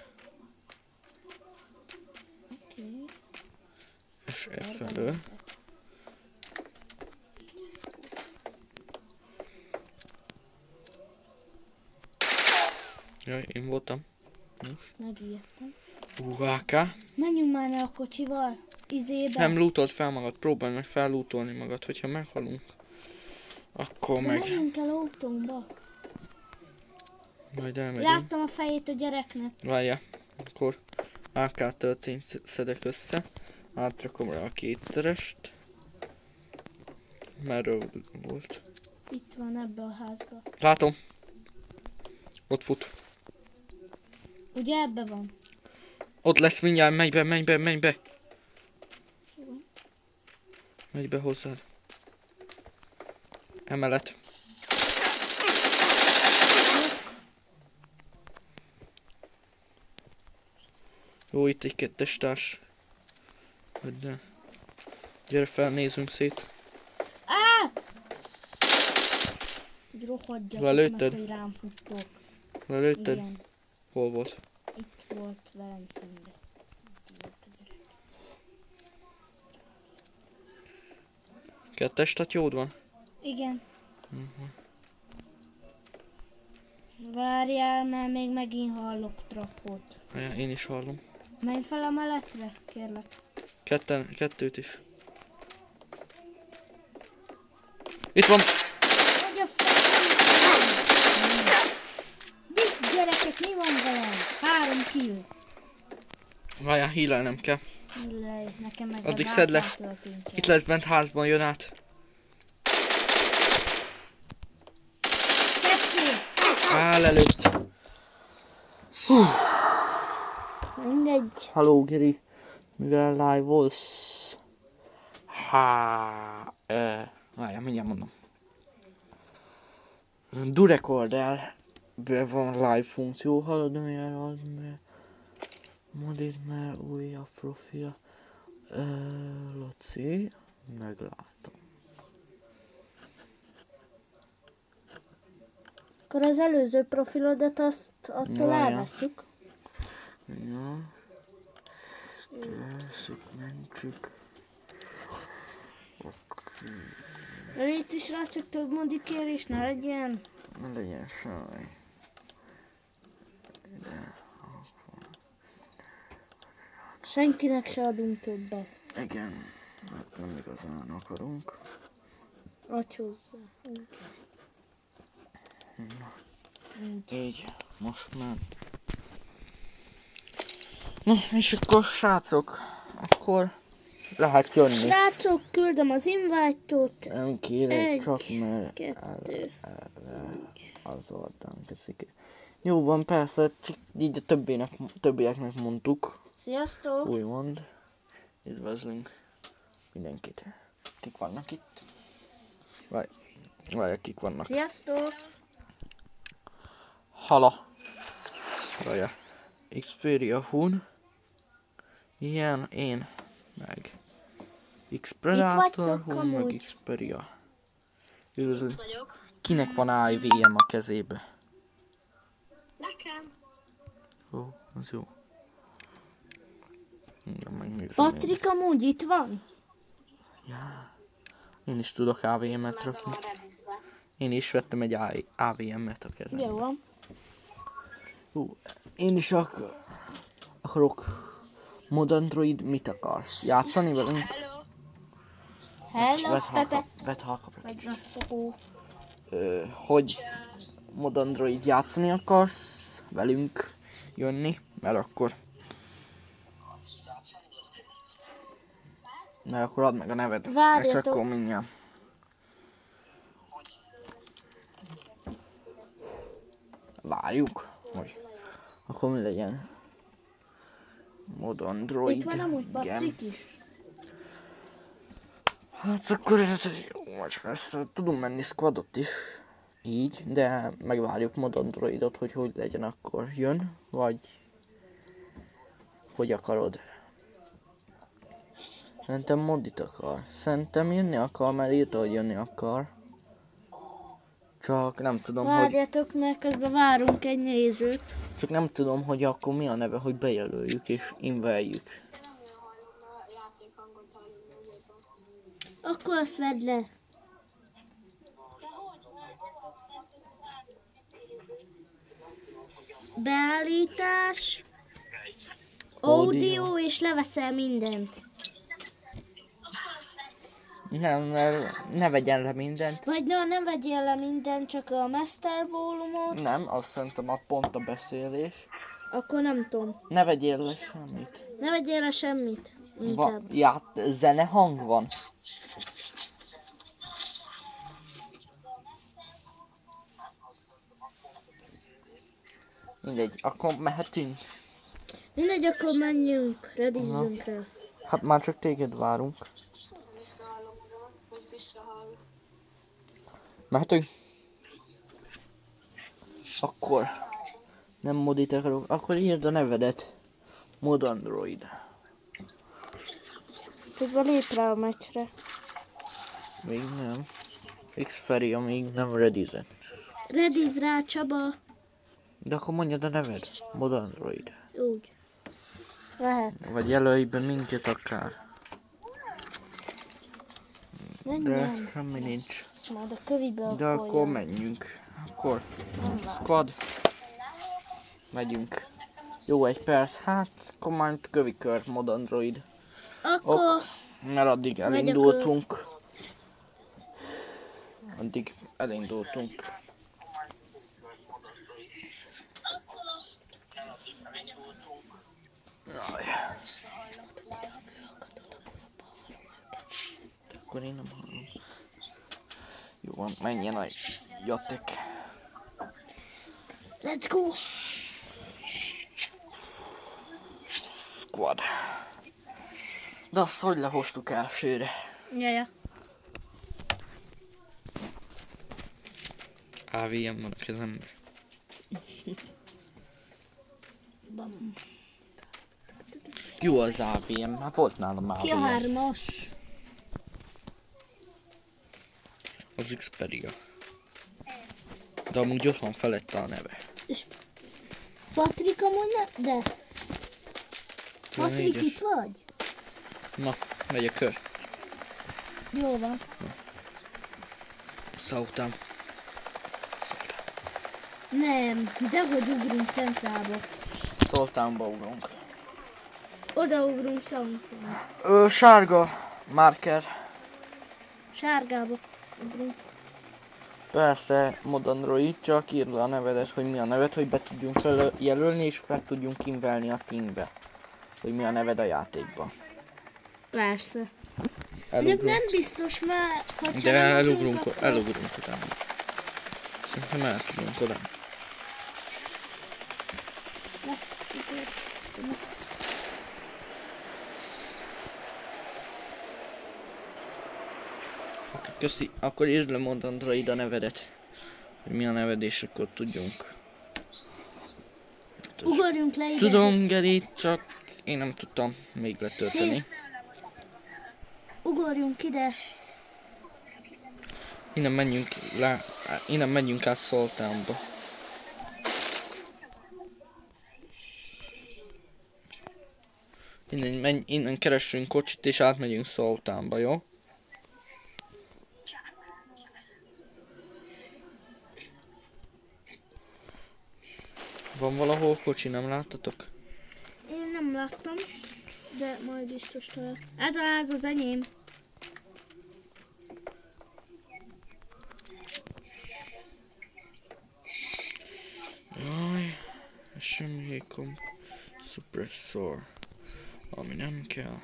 Oké. És e felől. Jaj, én voltam. Megijedtem. Ú, á ká. Menjünk már ne a kocsival. Izébe. Nem lootold fel magad, próbálj meg fellootolni magad, hogyha meghalunk. Akkor De meg... menjünk el autónkba. Majd elmegyünk. Láttam a fejét a gyereknek. Várja, akkor á ká töltényt szedek össze. Átrakom rá a kétszerest. Merről volt? Itt van ebbe a házba. Látom. Ott fut. Ugye ebbe van? Ott lesz mindjárt, menj be, menj be, menj be. Menj be hozzád. Emelet. Jó, itt egy kettes társ. De. Gyere fel, nézzünk szét. Á! Hogy rohadjatok Lelőtted? meg, hogy rám futtok. Lelőtted? Igen, Hol volt? itt volt velem szembe. Itt volt a gyerek. Kettes tatyód van? Igen. Várjál, mert még megint hallok trappot. Ja, én is hallom. Menj fel a meletre, kérlek. Ketten, kettőt is. Itt van! Hogy a f***? Mit gyerekek, mi van velem? Három kill. Várjál, hílelnem kell. Illej, nekem meg Addig az szedd le. átláttöltünk Itt kell. lesz bent házban, jön át. Szexi! Áll előtt. Mindegy. Halló, Geri. Mivel live volsz? Há... E, várjál, mindjárt mondom. Do recorder. Be van live funkció, hallod, miért az, mert... Modít már új a profil. E, Laci. Meglátom. Akkor az előző profilodat azt attól Várjál. elveszük. Ja. Tessék, mentsük. Légy is rá, csak több modikérés ne legyen. Ne legyen semmi. Senkinek se adunk többet. Igen. Hát nem igazán akarunk. Adj hozzá. Úgy. Úgy. Így, most ment. Na, és akkor srácok, akkor lehet jönni. Srácok, küldöm az invite-ot. Nem kérek Egy, csak, mert kettő. az voltam, köszik. Jó van, persze, csak így a többének, többieknek mondtuk. Sziasztok! Úgymond. Üdvözlünk mindenkit. Kik vannak itt? Vagy, vagy kik vannak? Sziasztok! Hala. Vaja. Xperia Hun. Ilyen, én. Meg. X-Predator vagytok, Hun, meg amúgy. Xperia. Üdvözlünk. Kinek van I V M a kezébe? Nekem. Ó, az jó. Ja, megnézem. Patrik amúgy itt van? Ja. Én is tudok á vé em-et rakni. Én is vettem egy á vé em-et a kezembe. Jó van. Hú, én is ak- akarok. Mod Android, mit akarsz? Játszani velünk? Hello. Hello, Vedd Pepe. halka, vedd halka. Vagy na, ó. Ö, hogy Mod Android játszani akarsz velünk jönni? Mert akkor... Mert akkor add meg a neved. Várjatok. És akkor mindjárt. Várjuk, hogy akkor mi legyen. Mod Android. Itt van amúgy igen. Patrik is. Hát akkor ez jó macska lesz. Tudunk menni squadot is. Így, de megvárjuk mod androidot, hogy hogy legyen akkor. Jön? Vagy... Hogy akarod? Szerintem modit akar. Szerintem jönni akar, mert írta, hogy jönni akar. Csak nem tudom, hogy... Várjatok, mert közben várunk egy nézőt. Csak nem tudom, hogy akkor mi a neve, hogy bejelöljük és inveljük. Akkor azt vedd le. Beállítás, audio, és leveszel mindent. Nem, mert ne vegyen le mindent. Vagy na, nem vegyél le mindent, csak a master volumot. Nem, azt szerintem a pont a beszélés. Akkor nem tudom. Ne vegyél le semmit. Ne vegyél le semmit. Va, Inkább. já, zene hang van. Mindegy, akkor mehetünk. Mindegy, akkor menjünk. Redizzünk rá. Hát már csak téged várunk. Mehetünk? Akkor nem modit akarok, akkor írd a nevedet. Mod Android. Közben lép rá a meccsre. Még nem. Xperia még nem redizett. Redizz rá, Csaba. De akkor mondjad a neved. Mod Android. Úgy. Lehet. Vagy jelölj be minket akár. De Menjen. semmi nincs. Ezt majd a kövibe De akkor menjünk. Akkor squad. Megyünk. Jó, egy perc. Hát, akkor már kövi kör, Mod Android. Akkor Mert addig elindultunk. Addig elindultunk. Jaj. Akkor én nem hallom. Jó van, menjen a jatek. let's go. Squad. De azt hogy lehoztuk elsőre? Jaja. á vé em van a kezemben. Jó az á vé em, hát volt nálam á vé Ki a em. hármas? Az Xperia. De amúgy ott van felette a neve. És Patrik amúgy ne... De. Patrik, négyes. itt vagy? Na, megy a kör. Jó van. Szautam. Nem, dehogy ugrunk centrába. Szoltánba ugrunk. Oda ugrunk centrába. Ö, sárga marker. Sárgába ugrunk. Persze, Mod Android, csak írd le a nevedet, hogy mi a neved, hogy be tudjunk jelö- jelölni és fel tudjunk invelni a teambe. Hogy mi a neved a játékban. Persze. Mondjuk Elugrunk. nem biztos, mert ha De cserélünk, elugrunk, akkor- elugrunk utána. Szerintem el tudunk oda. Oké, köszi. Akkor írd le Mod Android a nevedet. Hogy mi a neved, és akkor tudjunk. Ugorjunk le ide. Tudom, Geri, csak én nem tudtam még letölteni. Ugorjunk ide. Innen menjünk le, innen menjünk át Szoltánba. Innen, menj, innen keressünk kocsit és átmegyünk Szoltánba, jó? Van valahol kocsi, nem láttatok? Én nem láttam, de majd biztos talál. Ez a ház az enyém. Jaj, semmi kom suppressor, ami nem kell.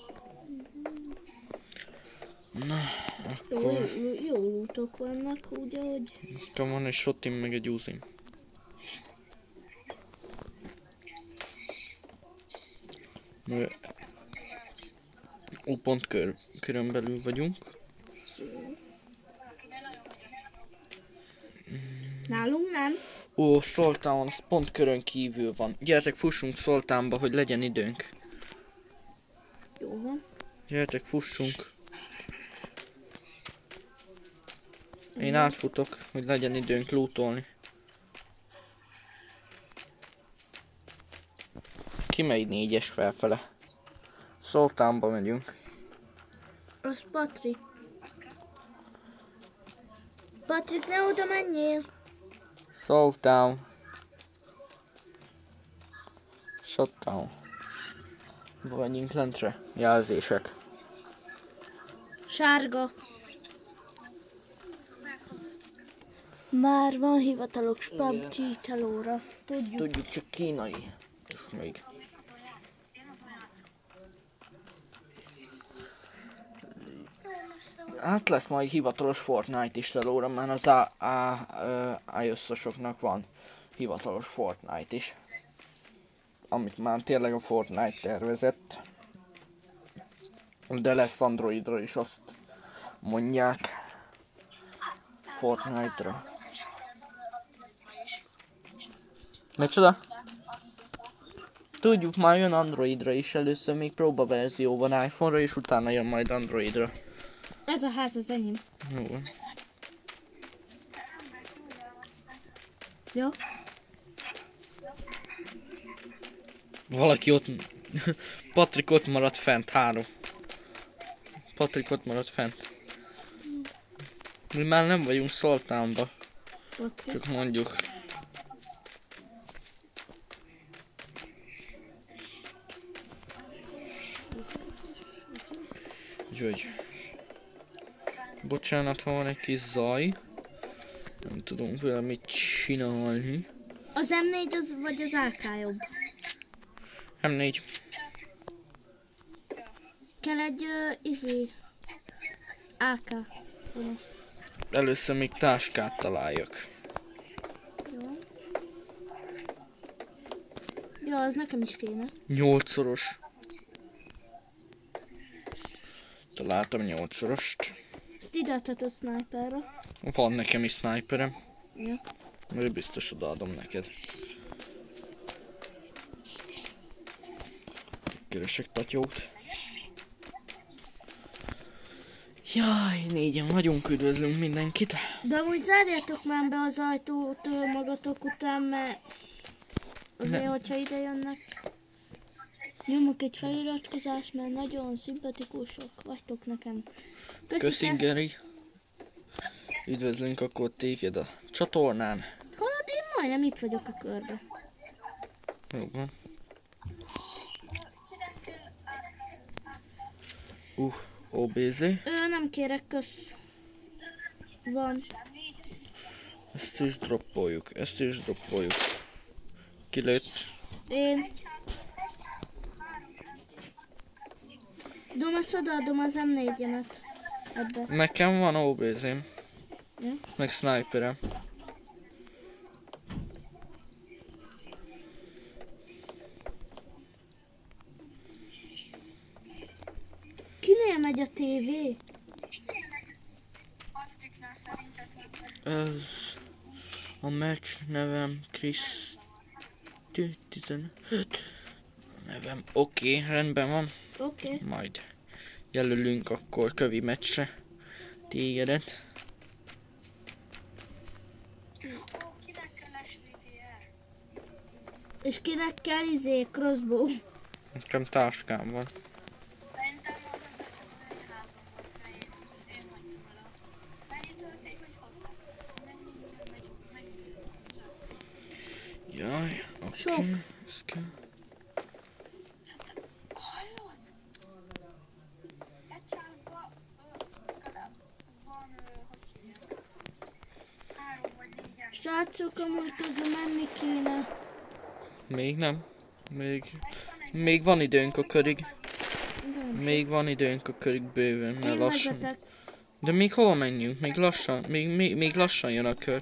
Na, Jó, akkor jó, jó lútok vannak, úgy ahogy. akkor van egy shotim meg egy uzim. Ó, pont kör, pontkörön belül vagyunk. Nálunk nem. Ó, Szoltán, az pont körön kívül van. Gyertek, fussunk Szoltánba, hogy legyen időnk. Jó van. Gyertek, fussunk. Én átfutok, hogy legyen időnk lootolni. Kimegy négyes felfele. Szoltánba megyünk. Az Patrik. Patrik, ne oda menjél. Szoltán. Shutdown. Vagyunk lentre. Jelzések. Sárga. Már van hivatalos pé u bé gé telóra. Tudjuk. Tudjuk, csak kínai. És még. Hát lesz majd hivatalos Fortnite is telóra, mert az a, a, a iOS-osoknak van hivatalos Fortnite is. Amit már tényleg a Fortnite tervezett. De lesz Androidra is, azt mondják. Fortnite-ra. Micsoda? Tudjuk, már jön Androidra is, először még próbaverzió van iPhone-ra, és utána jön majd Androidra. Ez a ház az enyém. Jó. Ja. Valaki ott... Patrik ott maradt fent, három. Patrik ott maradt fent. Mi már nem vagyunk Szoltánba. Patrik. Csak mondjuk. Úgyhogy. Bocsánat, ha van egy kis zaj. Nem tudunk vele mit csinálni. Az em négy az vagy az á ká jobb? em négy. Kell egy uh, izé... á ká. Gonosz. Először még táskát találjak. Jó. Ja, az nekem is kéne. Nyolcszoros. Találtam nyolcszorost. Ezt ide adhatod sniperra. Van nekem is sniperem. Ja. Mert biztos odaadom neked. Keresek tatyót. Jaj, négyen vagyunk, üdvözlünk mindenkit. De amúgy zárjátok már be az ajtót ö, magatok után, mert azért, Nem. hogyha ide jönnek. Nyomok egy feliratkozást, mert nagyon szimpatikusok vagytok nekem. Köszi, Köszi, te- Geri. Üdvözlünk akkor téged a csatornán. Hallod, én majdnem itt vagyok a körbe. Jó van. Uh, o bé zé. Ö, nem kérek, kösz. Van. Ezt is droppoljuk, ezt is droppoljuk. Kilőtt. Én. Domasz, odaadom az em négyemet. Ebbe. Nekem van o bé zém. Ja. Meg sniperem. Kinél megy a tévé? Ez a meccs nevem Krisz tizenöt. Nevem oké, okay, rendben van. Oké. Okay. Majd jelölünk akkor kövi meccsre tégedet. És kinek kell izé, crossbow? Nekem táskám van. Jaj, oké. Sok. Okay. Ez kell. Srácok, amúgy közben menni kéne. Még nem. Még, még van időnk a körig. De nem Még van időnk a körig bőven, mert Én lassan. vezetek. De még hova menjünk? Még lassan, még, még, még lassan jön a kör.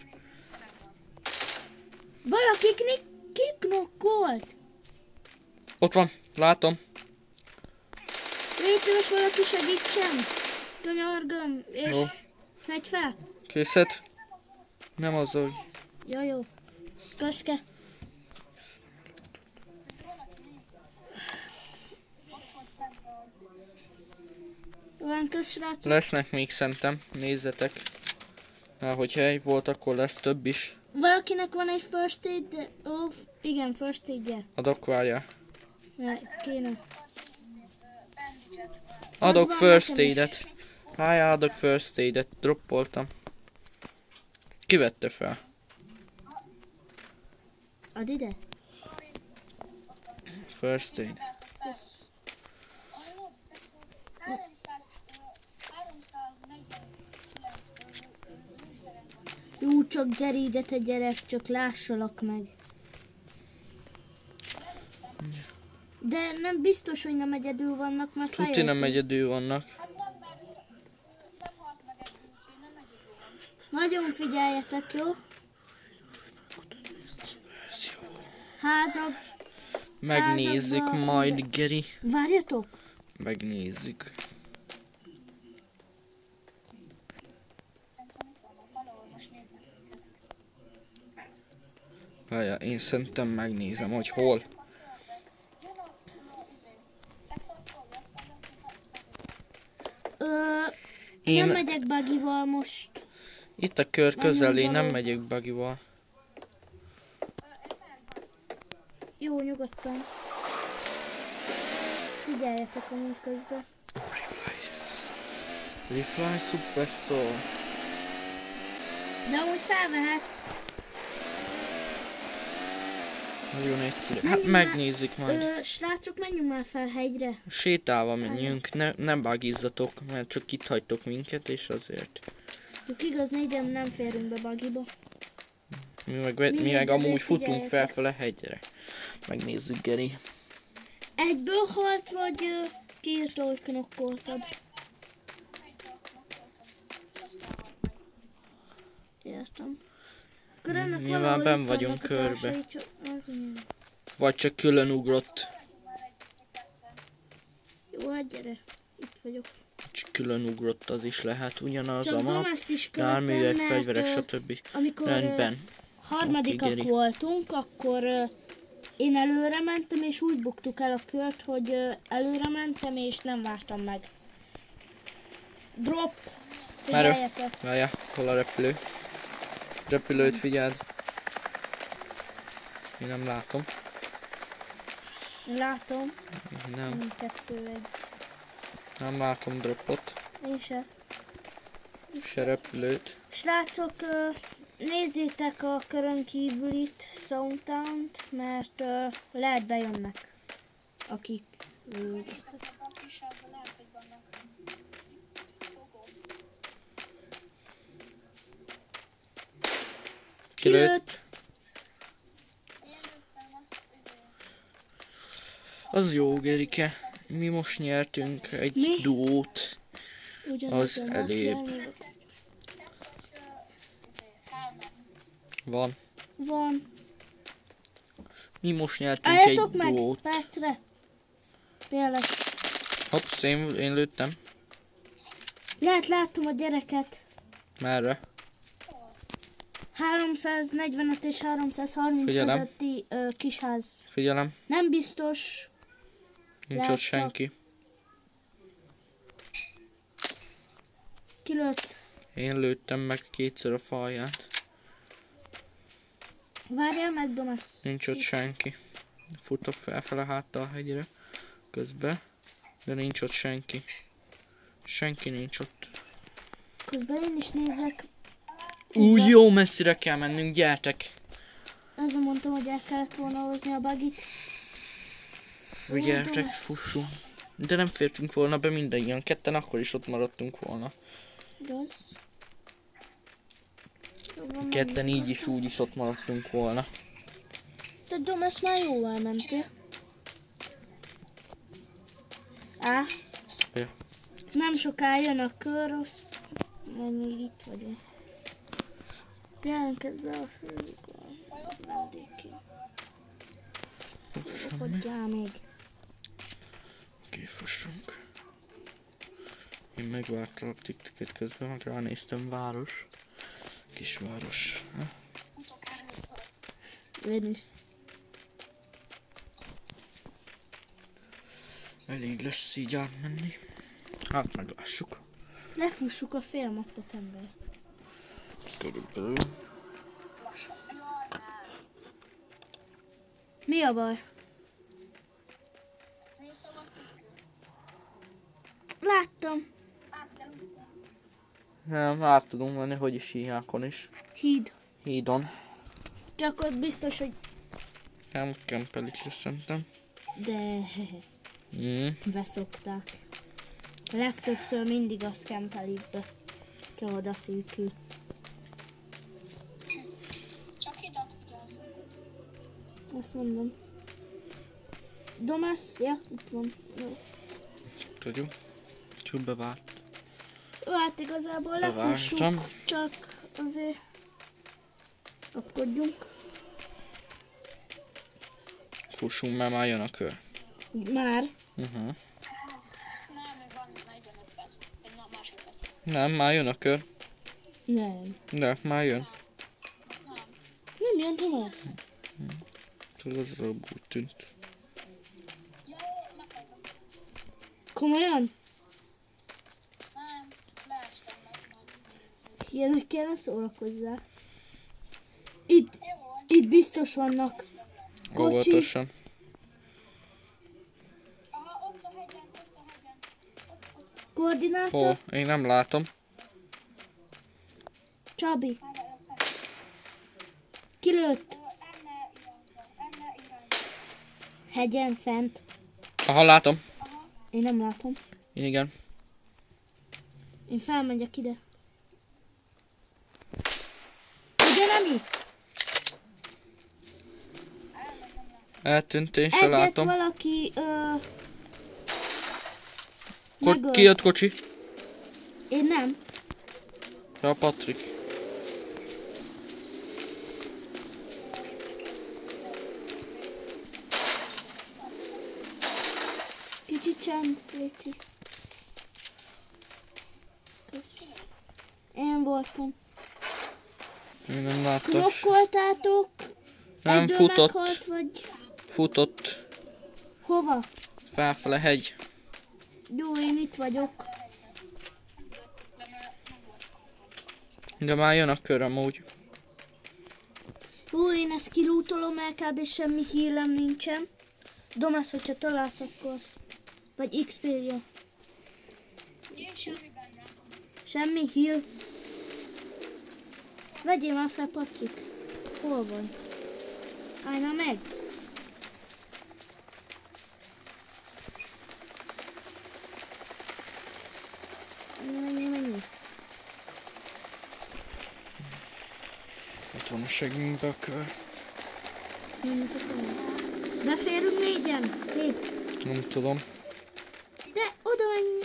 Valaki knik- kiknokkolt. Ott van, látom. Légy szíves, valaki segítsen! Könyörgöm, és Jó. szedj fel! Készet? Nem az, hogy... Jó, jó. Köszke. Van kösz, srácok. Lesznek még szerintem, nézzetek. Mert hogy hely volt, akkor lesz több is. Valakinek van egy first aid? Ó, igen, first aid-je. Adok, várjál. Kéne. Adok van first nekem is. aidet. Várjál, adok first aidet. Droppoltam. Ki vette fel? Add ide. First aid. Jó, csak gyere ide, te gyerek, csak lássalak meg. De nem biztos, hogy nem egyedül vannak, mert Tuti nem fejeltünk. egyedül vannak. Nagyon figyeljetek, jó? Házak. Megnézzük Házakban majd, minden- Geri. Várjatok! Megnézzük. Várjál, én szerintem megnézem, hogy hol. Ö, Én Nem megyek buggyval most. itt a kör közelé nem való. megyek buggyval. Jó, nyugodtan. Figyeljetek amúgy közben. Refly Suppressor. De amúgy felvehet. Nagyon egyszerű. Hát Menjünk már. megnézzük majd. Ö, srácok, menjünk már fel hegyre. Sétálva menjünk, ne, ne bugizzatok, mert csak itt hagytok minket, és azért. Csak igaz, négyen nem férünk be buggyba. Mi meg, mi Mindegy, meg amúgy azért futunk figyeljetek. felfele hegyre. Megnézzük, Geri. Egyből halt, vagy ö, kiírta, hogy knokkoltad? Értem. Akkor ennek Nyilván valahol benn itt vagyunk vannak a körbe. társai, csak az ilyen. Vagy csak külön ugrott. Jó, hát gyere. Itt vagyok. Csak külön ugrott, az is lehet. Ugyanaz Csak a map. Domaszt is követem, Járművek, mert fegyverek, ö, stb. amikor ö, Rendben. harmadikak Oké, Geri. voltunk, akkor ö, én előre mentem, és úgy buktuk el a kört, hogy ö, előre mentem, és nem vártam meg. Drop! Merő. Figyeljetek! Várjál, hol a repülő? Repülőt figyeld. Én nem látom. Látom. Nem, Kettő, egy. nem látom droppot. Én se. Se repülőt. Srácok, ö, nézzétek a körön kívülit, Soundtown-t, mert ö, lehet bejönnek, akik üldöztek. Kilőtt. Kilőtt! Az jó, Gerike. Mi most nyertünk egy Mi? duót. Ugyanaz Az a map elébb. jelnyelv. Van. Van. Mi most nyertünk Álljatok egy meg! duót. Percre! Tényleg. Hopp, én, én lőttem. Lehet láttam a gyereket. Merre? háromszáznegyvenöt és háromszázharminc Figyelem. közötti ö, kisház. Figyelem, Nem biztos. nincs Lehet ott senki. Kilőtt. Én lőttem meg kétszer a falját. Várjál meg, Domas. Nincs ott senki. Futok felfele háttal a hegyre. Közben. De nincs ott senki. Senki nincs ott. Közben én is nézek. Ú, jó messzire kell mennünk, gyertek! Ezzel mondtam, hogy el kellett volna hozni a bagit. Úgy gyertek, fussunk. De nem fértünk volna be mindannyian. Ketten akkor is ott maradtunk volna. Igaz? Jobban Ketten menjünk. így is úgy is ott maradtunk volna. Te Domas már jóval mentél. Á, Ja. nem soká jön a kör, azt majd még itt vagyunk. Jelentkezz be a főzőkön. Menték ki. Fogadjál még. Oké, fussunk. Én megvártalak titeket közben, meg ránéztem, város. Kisváros. Ha? Én is. Elég lesz így átmenni. Hát meglássuk. Lefussuk a félmapot, ember. Körülbelül. Mi a baj? Láttam. Nem, át tudunk menni, hogy is híhákon is. Híd. Hídon. Csak ott biztos, hogy... Nem kempelik le szerintem. De... Mm. Beszokták. Legtöbbször mindig azt kempelik be. Kell oda szűkül. Csak ide tudjázzunk. Azt mondom. Domász, ja, itt van. Jó. Tudjuk. Csak bevárt. Hát igazából lefussuk, Bevártam. csak azért kapkodjunk. Fussunk, mert már jön a kör. Már. Uh-huh. Nem, még van negyvenöt perc. Egy na- másik perc. Nem, már jön a kör. Nem. De, már jön. Nem jön Domász. Tudod, az előbb úgy tűnt. Ja, meghagyom. Komolyan? Nem, leestem meg majd. Ilyenek kellene szórakozzál. Itt, Jó volt. itt biztos vannak. Kocsi. Óvatosan. Aha, ott a hegyen, ott a hegyen. Ott, ott. Koordinátor. Hol? Én nem látom. Csabi. Kilőtt. Ö, enne irányba, enne irányba. Hegyen fent. Aha, látom. Én nem látom. Én igen. Én felmegyek ide. Ugye nem itt? Eltűnt, én se Egyet látom. valaki... Ö, Ko- megölt. ki jött kocsi? Én nem. Ja, Patrik. Kicsit csend, Léci. Kösz. Én voltam. Én nem láttam. Knokkoltátok? Nem, Egyből futott. meghalt, vagy Futott. hova? Felfele hegy. Jó, én itt vagyok. De már jön a kör amúgy. Ó, én ezt kilútolom el, kb. Semmi hírem nincsen. Domász, hogyha találsz, akkor azt. Vagy Xperia. Semmi hír. Vegyél már fel, Patrik. Hol van? Állj meg. Menj, menj. Ott van a segünkbe a kör. Menjetek el. Beférünk négyen? Hé, Nem tudom. de oda menj.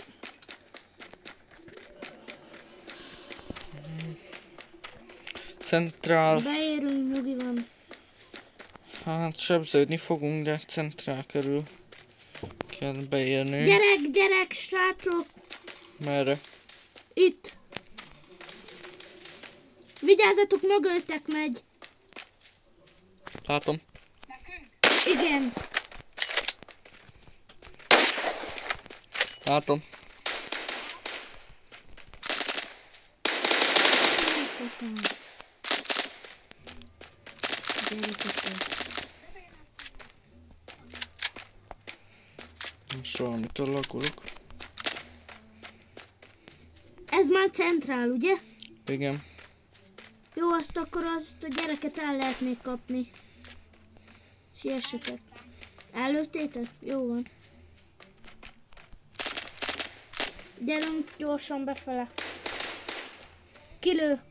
Centrál. Beérünk, nyugi van. Hát sebződni fogunk, de centrál körül kell beérni. Gyerek, gyerek, srácok! Merre? Itt! Vigyázzatok, mögöttek megy! Látom. Igen! Látom. Köszönöm. Gyerekek. Most valamitől lakulok. Ez már centrál, ugye? Igen. Jó, azt akkor azt a gyereket el lehet még kapni. Siessetek. Előttétek? Jó van. Gyerünk gyorsan befele. Kilő.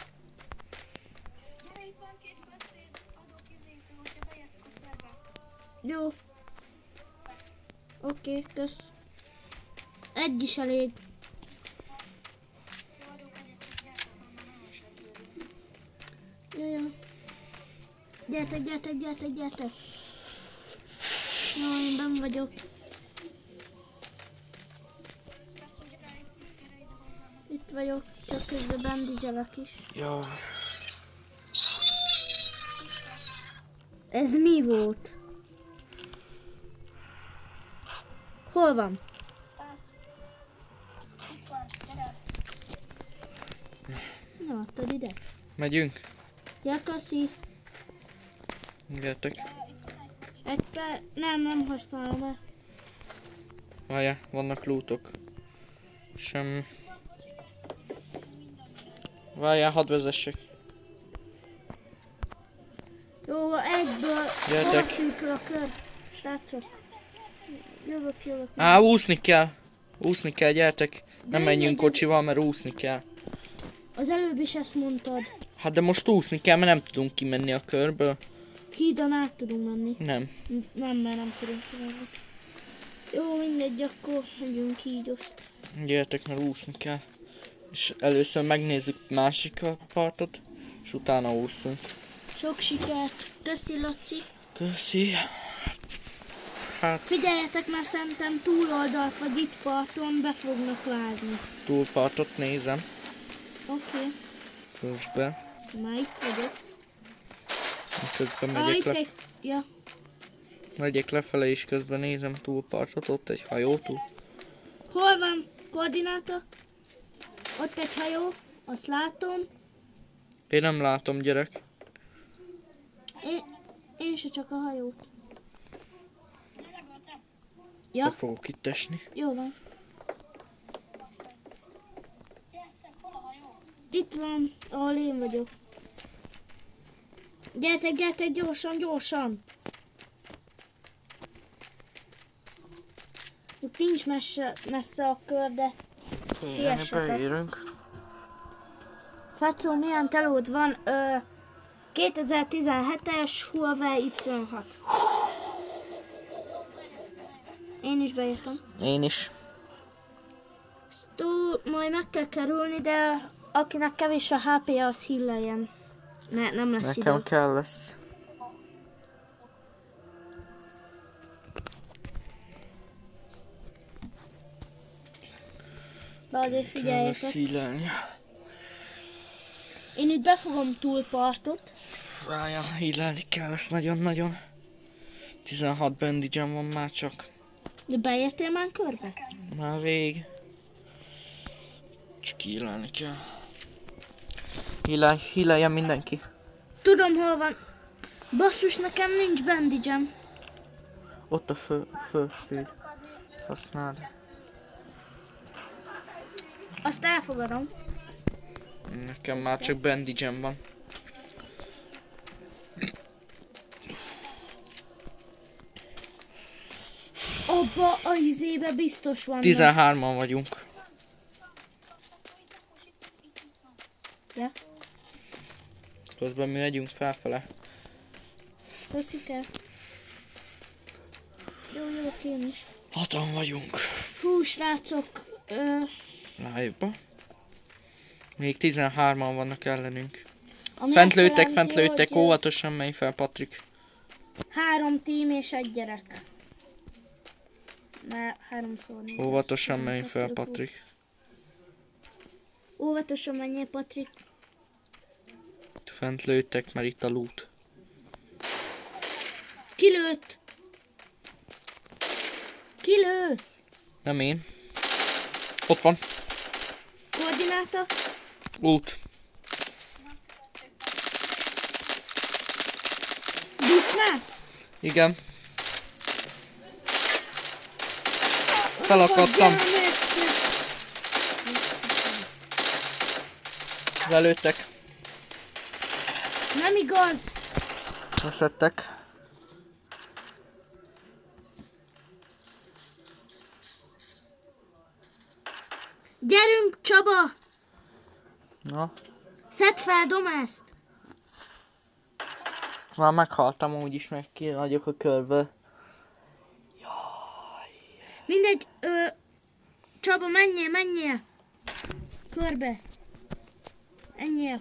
Gyere, itt van két beszéd, adok izétől, hogyha bejöttök a szerbe. Jó. Oké, okay, kösz. Egy is elég. Jó, adok egyet, hogy gyertek, már nagyon segítünk. Jó, jó. Gyertek, gyertek, gyertek, gyertek. Jó, én benn vagyok. Srácok, gyere, itt vagyok, csak közben bandizselek is. Jó. Ez mi volt? Hol van? Itt van, gyere. Nem adtad ide? Megyünk? Ja, kaszi. Gyertek. Egy per... Nem, nem használom el. Várjál, vannak lootok. Semmi. Várjál, hadd vezessek. Jó, egyből Gyertek. hova szűkül a kör, srácok. Jövök, jövök. Á, úszni kell. Úszni kell, gyertek. Nem De menjünk mindegy, ez- kocsival, mert úszni kell. Az előbb is ezt mondtad. Hát de most úszni kell, mert nem tudunk kimenni a körből. Hídon át tudunk menni. Nem. N- Nem, mert nem tudunk kimenni. Jó, mindegy, akkor megyünk így azt. Gyertek, mert úszni kell. És először megnézzük másik a partot, és utána úszunk. Sok sikert. Köszi, Laci. Köszi. Hát, Figyeljetek, mert szerintem túloldalt vagy itt parton be fognak vágni. túlpartot nézem. Oké, Közben. már itt vagyok. Közben Ah, megyek, itt le, egy... Ja, megyek lefele, és közben nézem túlpartot. Ott egy hajó túl. hol van koordináta? Ott egy hajó, azt látom. Én nem látom, gyerek. Én, én se csak a hajót. Ja. Ja, fogok itt esni. jó van. Gyertek, hol a hajó? Itt van, ahol én vagyok. Gyertek, gyertek, gyorsan, gyorsan! Itt nincs messze, messze a kör, de... Siessetek. Beérünk. Facó, milyen telód van? Ö, kétezer-tizenhetes Huawei Y hat. Én is beírtam. Én is. Ezt túl majd meg kell kerülni, de akinek kevés a há pé, az hilleljen. Mert nem lesz Nekem idő. kell lesz. De azért Kell lesz figyeljetek. hílelni. Én itt befogom túlpartot. Várjál, hílelni kell lesz nagyon-nagyon. tizenhat bandage van már csak. De beértél már körbe? Már rég. Csak hílelni kell. Hílelj, híleljen mindenki. Tudom, hol van. Basszus, nekem nincs bandage-em. Ott a fő, first aid. Használd. Azt elfogadom. Nekem már csak bandage van. Abba a izébe biztos van. tizenhárman vagyunk. Ja, Közben mi megyünk felfele. köszike. Jó, jó, én is. Hatan vagyunk. Hú, srácok. Ö, Live-ba. Még tizenhárman vannak ellenünk. ami Fent azt lőttek, jelenti, fent lőttek, hogy, ö, óvatosan menj fel, Patrik. Három tím és egy gyerek. Mert háromszor négy. Óvatosan menj tizenkettő fel, plusz. Patrik. Óvatosan menjél, Patrik. Fent lőttek, mert itt a loot. Kilőtt! Kilő! Nem én. Ott van. Koordináta? Út. Busznát? Igen. Felakadtam. Lelőttek. Nem igaz! Leszettek. Gyerünk, Csaba! Na, Szedd fel Domászt! már meghaltam, úgyis meg ki vagyok a körből. Mindegy, ö, Csaba, menjél, menjél! Körbe! Menjél!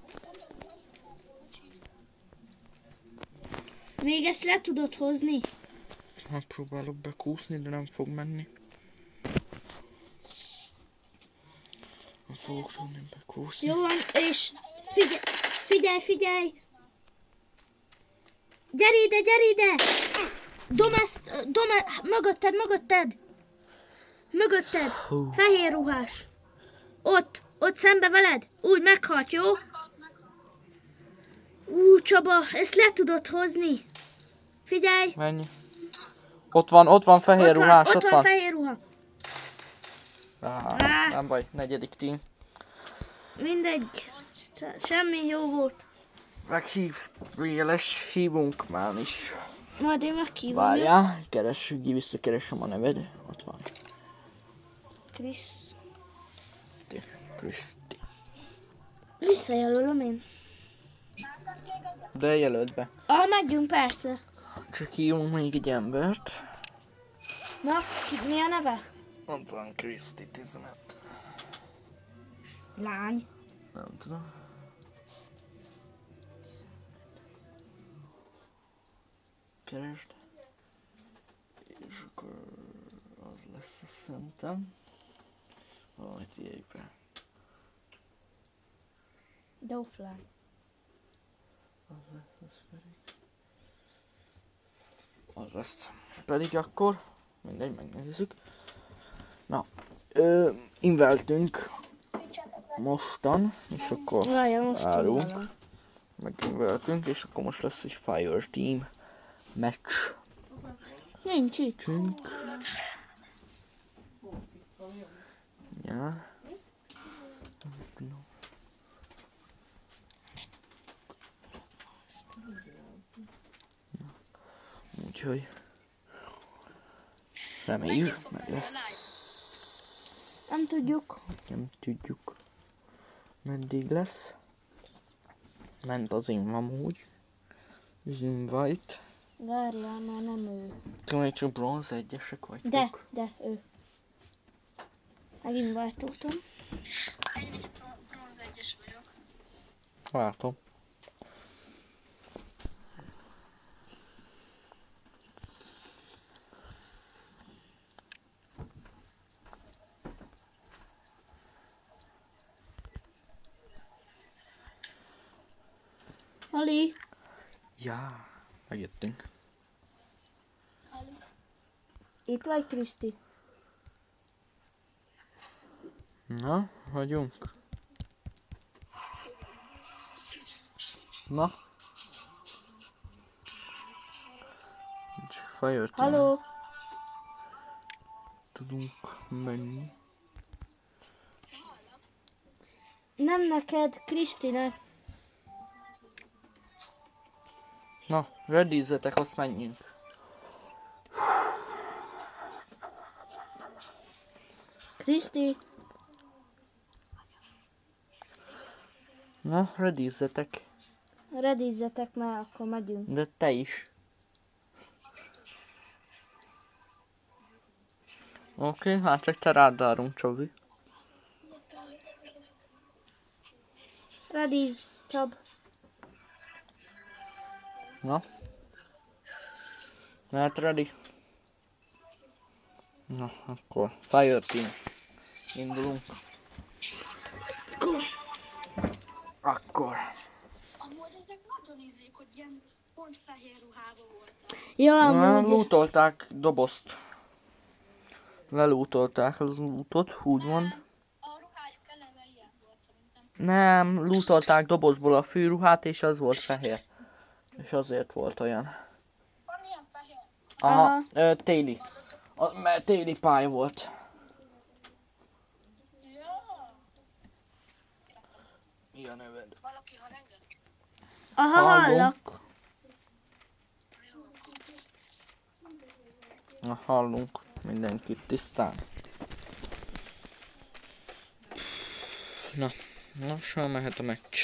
Még ezt le tudod hozni? Megpróbálok bekúszni, de nem fog menni. fogok tudni bekúszni. Jó van, és figyelj, figyelj, figyelj! Gyere ide, gyere ide! Domasz, Domasz, mögötted, mögötted! Mögötted, Hú. fehér ruhás. Ott, ott szembe veled. Úgy meghalt, jó? Ú, Csaba, ezt le tudod hozni. Figyelj! Menj. Ott van, ott van fehér Ott van, ruhás, ott ott van van. fehér ruha. Á, Á. nem baj, negyedik team. Mindegy. Se- Semmi jó volt. Meghív, véles, hívunk már is. Majd én meghívom. Várjál, keressük, visszakeresem a neved. Ott van. Krisz. Kriszti. Visszajelölöm én. De jelölt be. Ah, megyünk persze. Csak hívunk még egy embert. Na, ki, mi a neve? Ott van Kriszti tizenöt. Lány. Nem tudom. Keresd. És akkor az lesz a szerintem. Valamit írjuk be. De offline. Az lesz, az pedig. Az lesz. Pedig akkor, mindegy, megnézzük. Na, ö, inveltünk mostan, és akkor Várjál, most várunk. tudom. Meginveltünk, és akkor most lesz egy Fire Team meccs. Nincs itt. Csünk. Ja. Úgyhogy reméljük, meg lesz. Nem tudjuk. Nem tudjuk, meddig lesz. Ment az én amúgy. Az invite. Várjál, már nem ő. Te még csak bronz egyesek vagytok. De, de ő. Megint váltottam. Én is bronz egyes vagyok. Látom. Ali, Ja, megjöttünk. itt vagy Kriszti? Na, vagyunk. Na. Nincs Fire Team. Halló? Tudunk menni. Nem neked, Krisztinek. Na, readyzzetek, azt menjünk. Kriszti, Na, readyzzetek. redizzetek már, akkor megyünk. De te is. Oké, okay, hát csak te rád várunk, Csabi. Rediz, Csab. Na. Mehet ready? Na, akkor Fire Team. Indulunk. Let's go. Akkor. Amúgy ezek nagyon ízlék, hogy ilyen pont fehér ruhában voltak. Ja, Na, amúgy. lootolták dobozt. Lelútolták az lootot, úgymond. A ruhájuk eleve ilyen volt szerintem. Nem, lootolták dobozból a fűruhát, és az volt fehér. És azért volt olyan. Van ilyen fehér? Aha, Aha. ö, téli. A, mert téli pálya volt. Ja. Mi a neved? Valaki harenget? Aha, hallak. Na, hallunk mindenkit tisztán. Na, lassan mehet a meccs.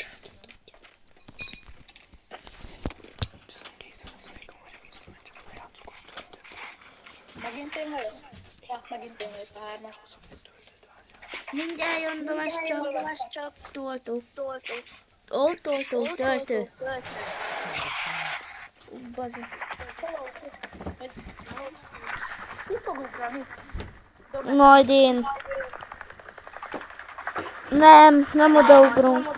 Megint én velem? Ja, megint én vagyok a hármas. Mindjárt jön Domás Csab. Domás Csab. Toltó. Toltó. Ó, toltó, töltő. Töltő. Ú, bazi. Ki fog ugrani? Majd én. Nem, nem odaugrunk.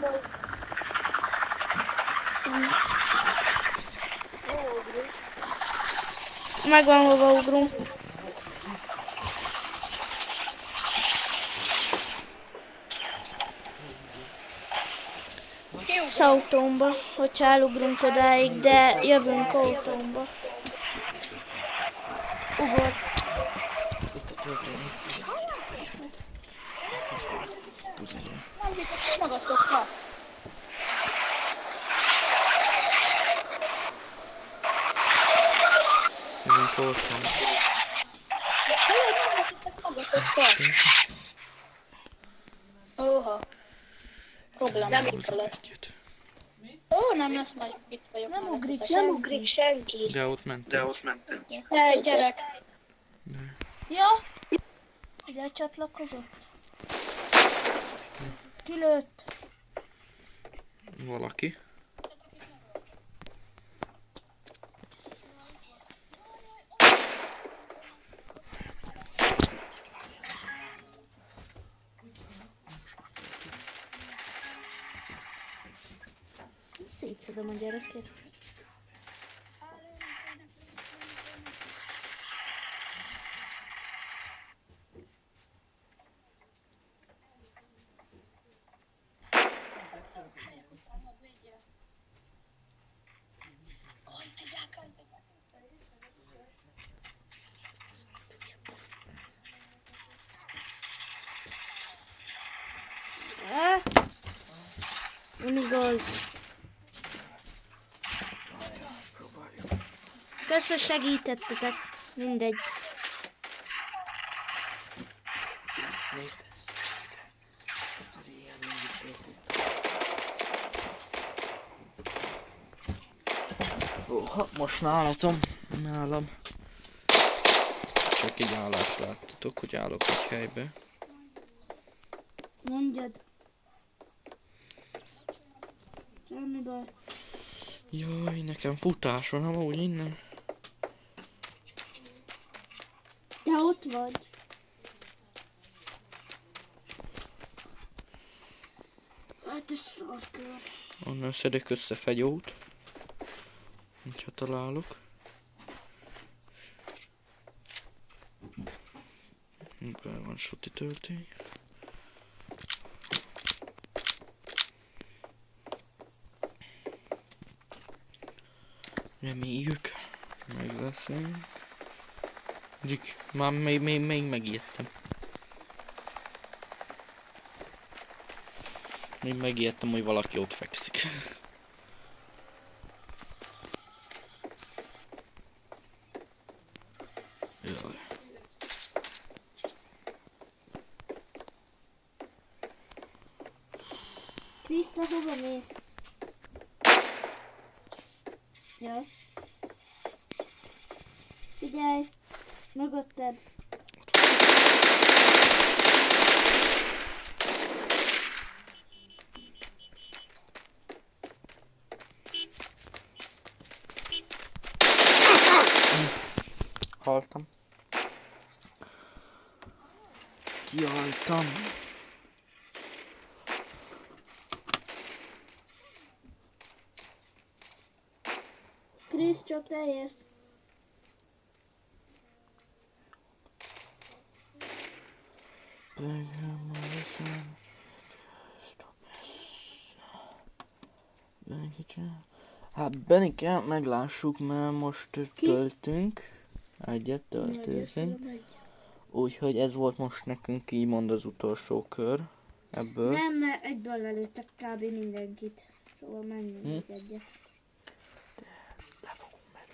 Megvan, hova ugrunk. Az autómba, hogyha elugrunk odáig, de jövünk autómba. Ugor. Itt a töltőnéz. Úgy legyen. Magatokra. Jövünk voltam. Magatokra. Óha. Problém. Nem Egyet. Ó, nem lesz nagy. Itt vagyok. Nem ugrik mellettetek. senki. Nem ugrik senki. De ott ment. De ott ment. De gyerek. Ja? Ugye csatlakozott? Kilőtt. Valaki. Szétszedem a gyereket. Ah, nem igaz. Kösz, hogy segítettetek. Mindegy. Nézd. Oha, most nálatom. Nálam. Csak egy állást láttatok, hogy állok egy helybe. Mondjad. Semmi baj. Jaj, nekem futás van, amúgy innen. Te ott vagy. Hát ez szarkör. Onnan szedek össze fegyót. Ha találok. Be van suti töltény. Reméljük, meg leszünk. Dik, már még, még, még megijedtem. Még megijedtem, hogy valaki ott fekszik. Jaj. Kriszta, hova mész? Ja. Figyelj! Mögötted. Haltam. Kihaltam. Krisz, csak te érsz. Hát Benike, meglássuk, mert most töltünk. Egyet töltőzünk. Úgyhogy ez volt most nekünk így mond az utolsó kör ebből. Nem, mert egyből lelőttek kb. Mindenkit. Szóval menjünk Hm? még egyet. Le fogunk menni.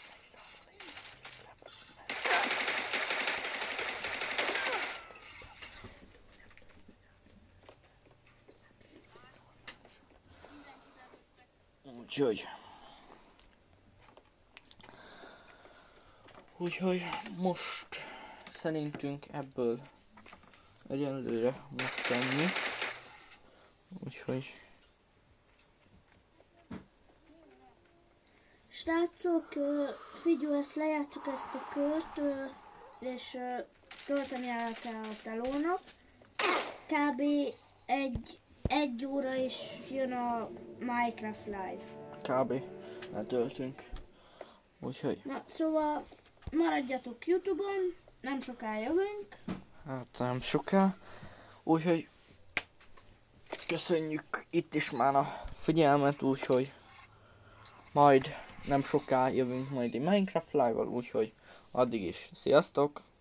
Úgyhogy. Úgyhogy most szerintünk ebből egyelőre most tenni. Úgyhogy. Srácok, ö, figyelj, ezt lejátszuk ezt a kört, ö, és ö, tölteni el kell a telónak. Kb. egy, egy óra és jön a Minecraft Live. Kb. Letöltünk. Úgyhogy, Na, szóval maradjatok YouTube-on, nem soká jövünk. hát nem soká. Úgyhogy köszönjük itt is már a figyelmet, úgyhogy majd nem soká jövünk majd egy Minecraft live-val, úgyhogy addig is. Sziasztok!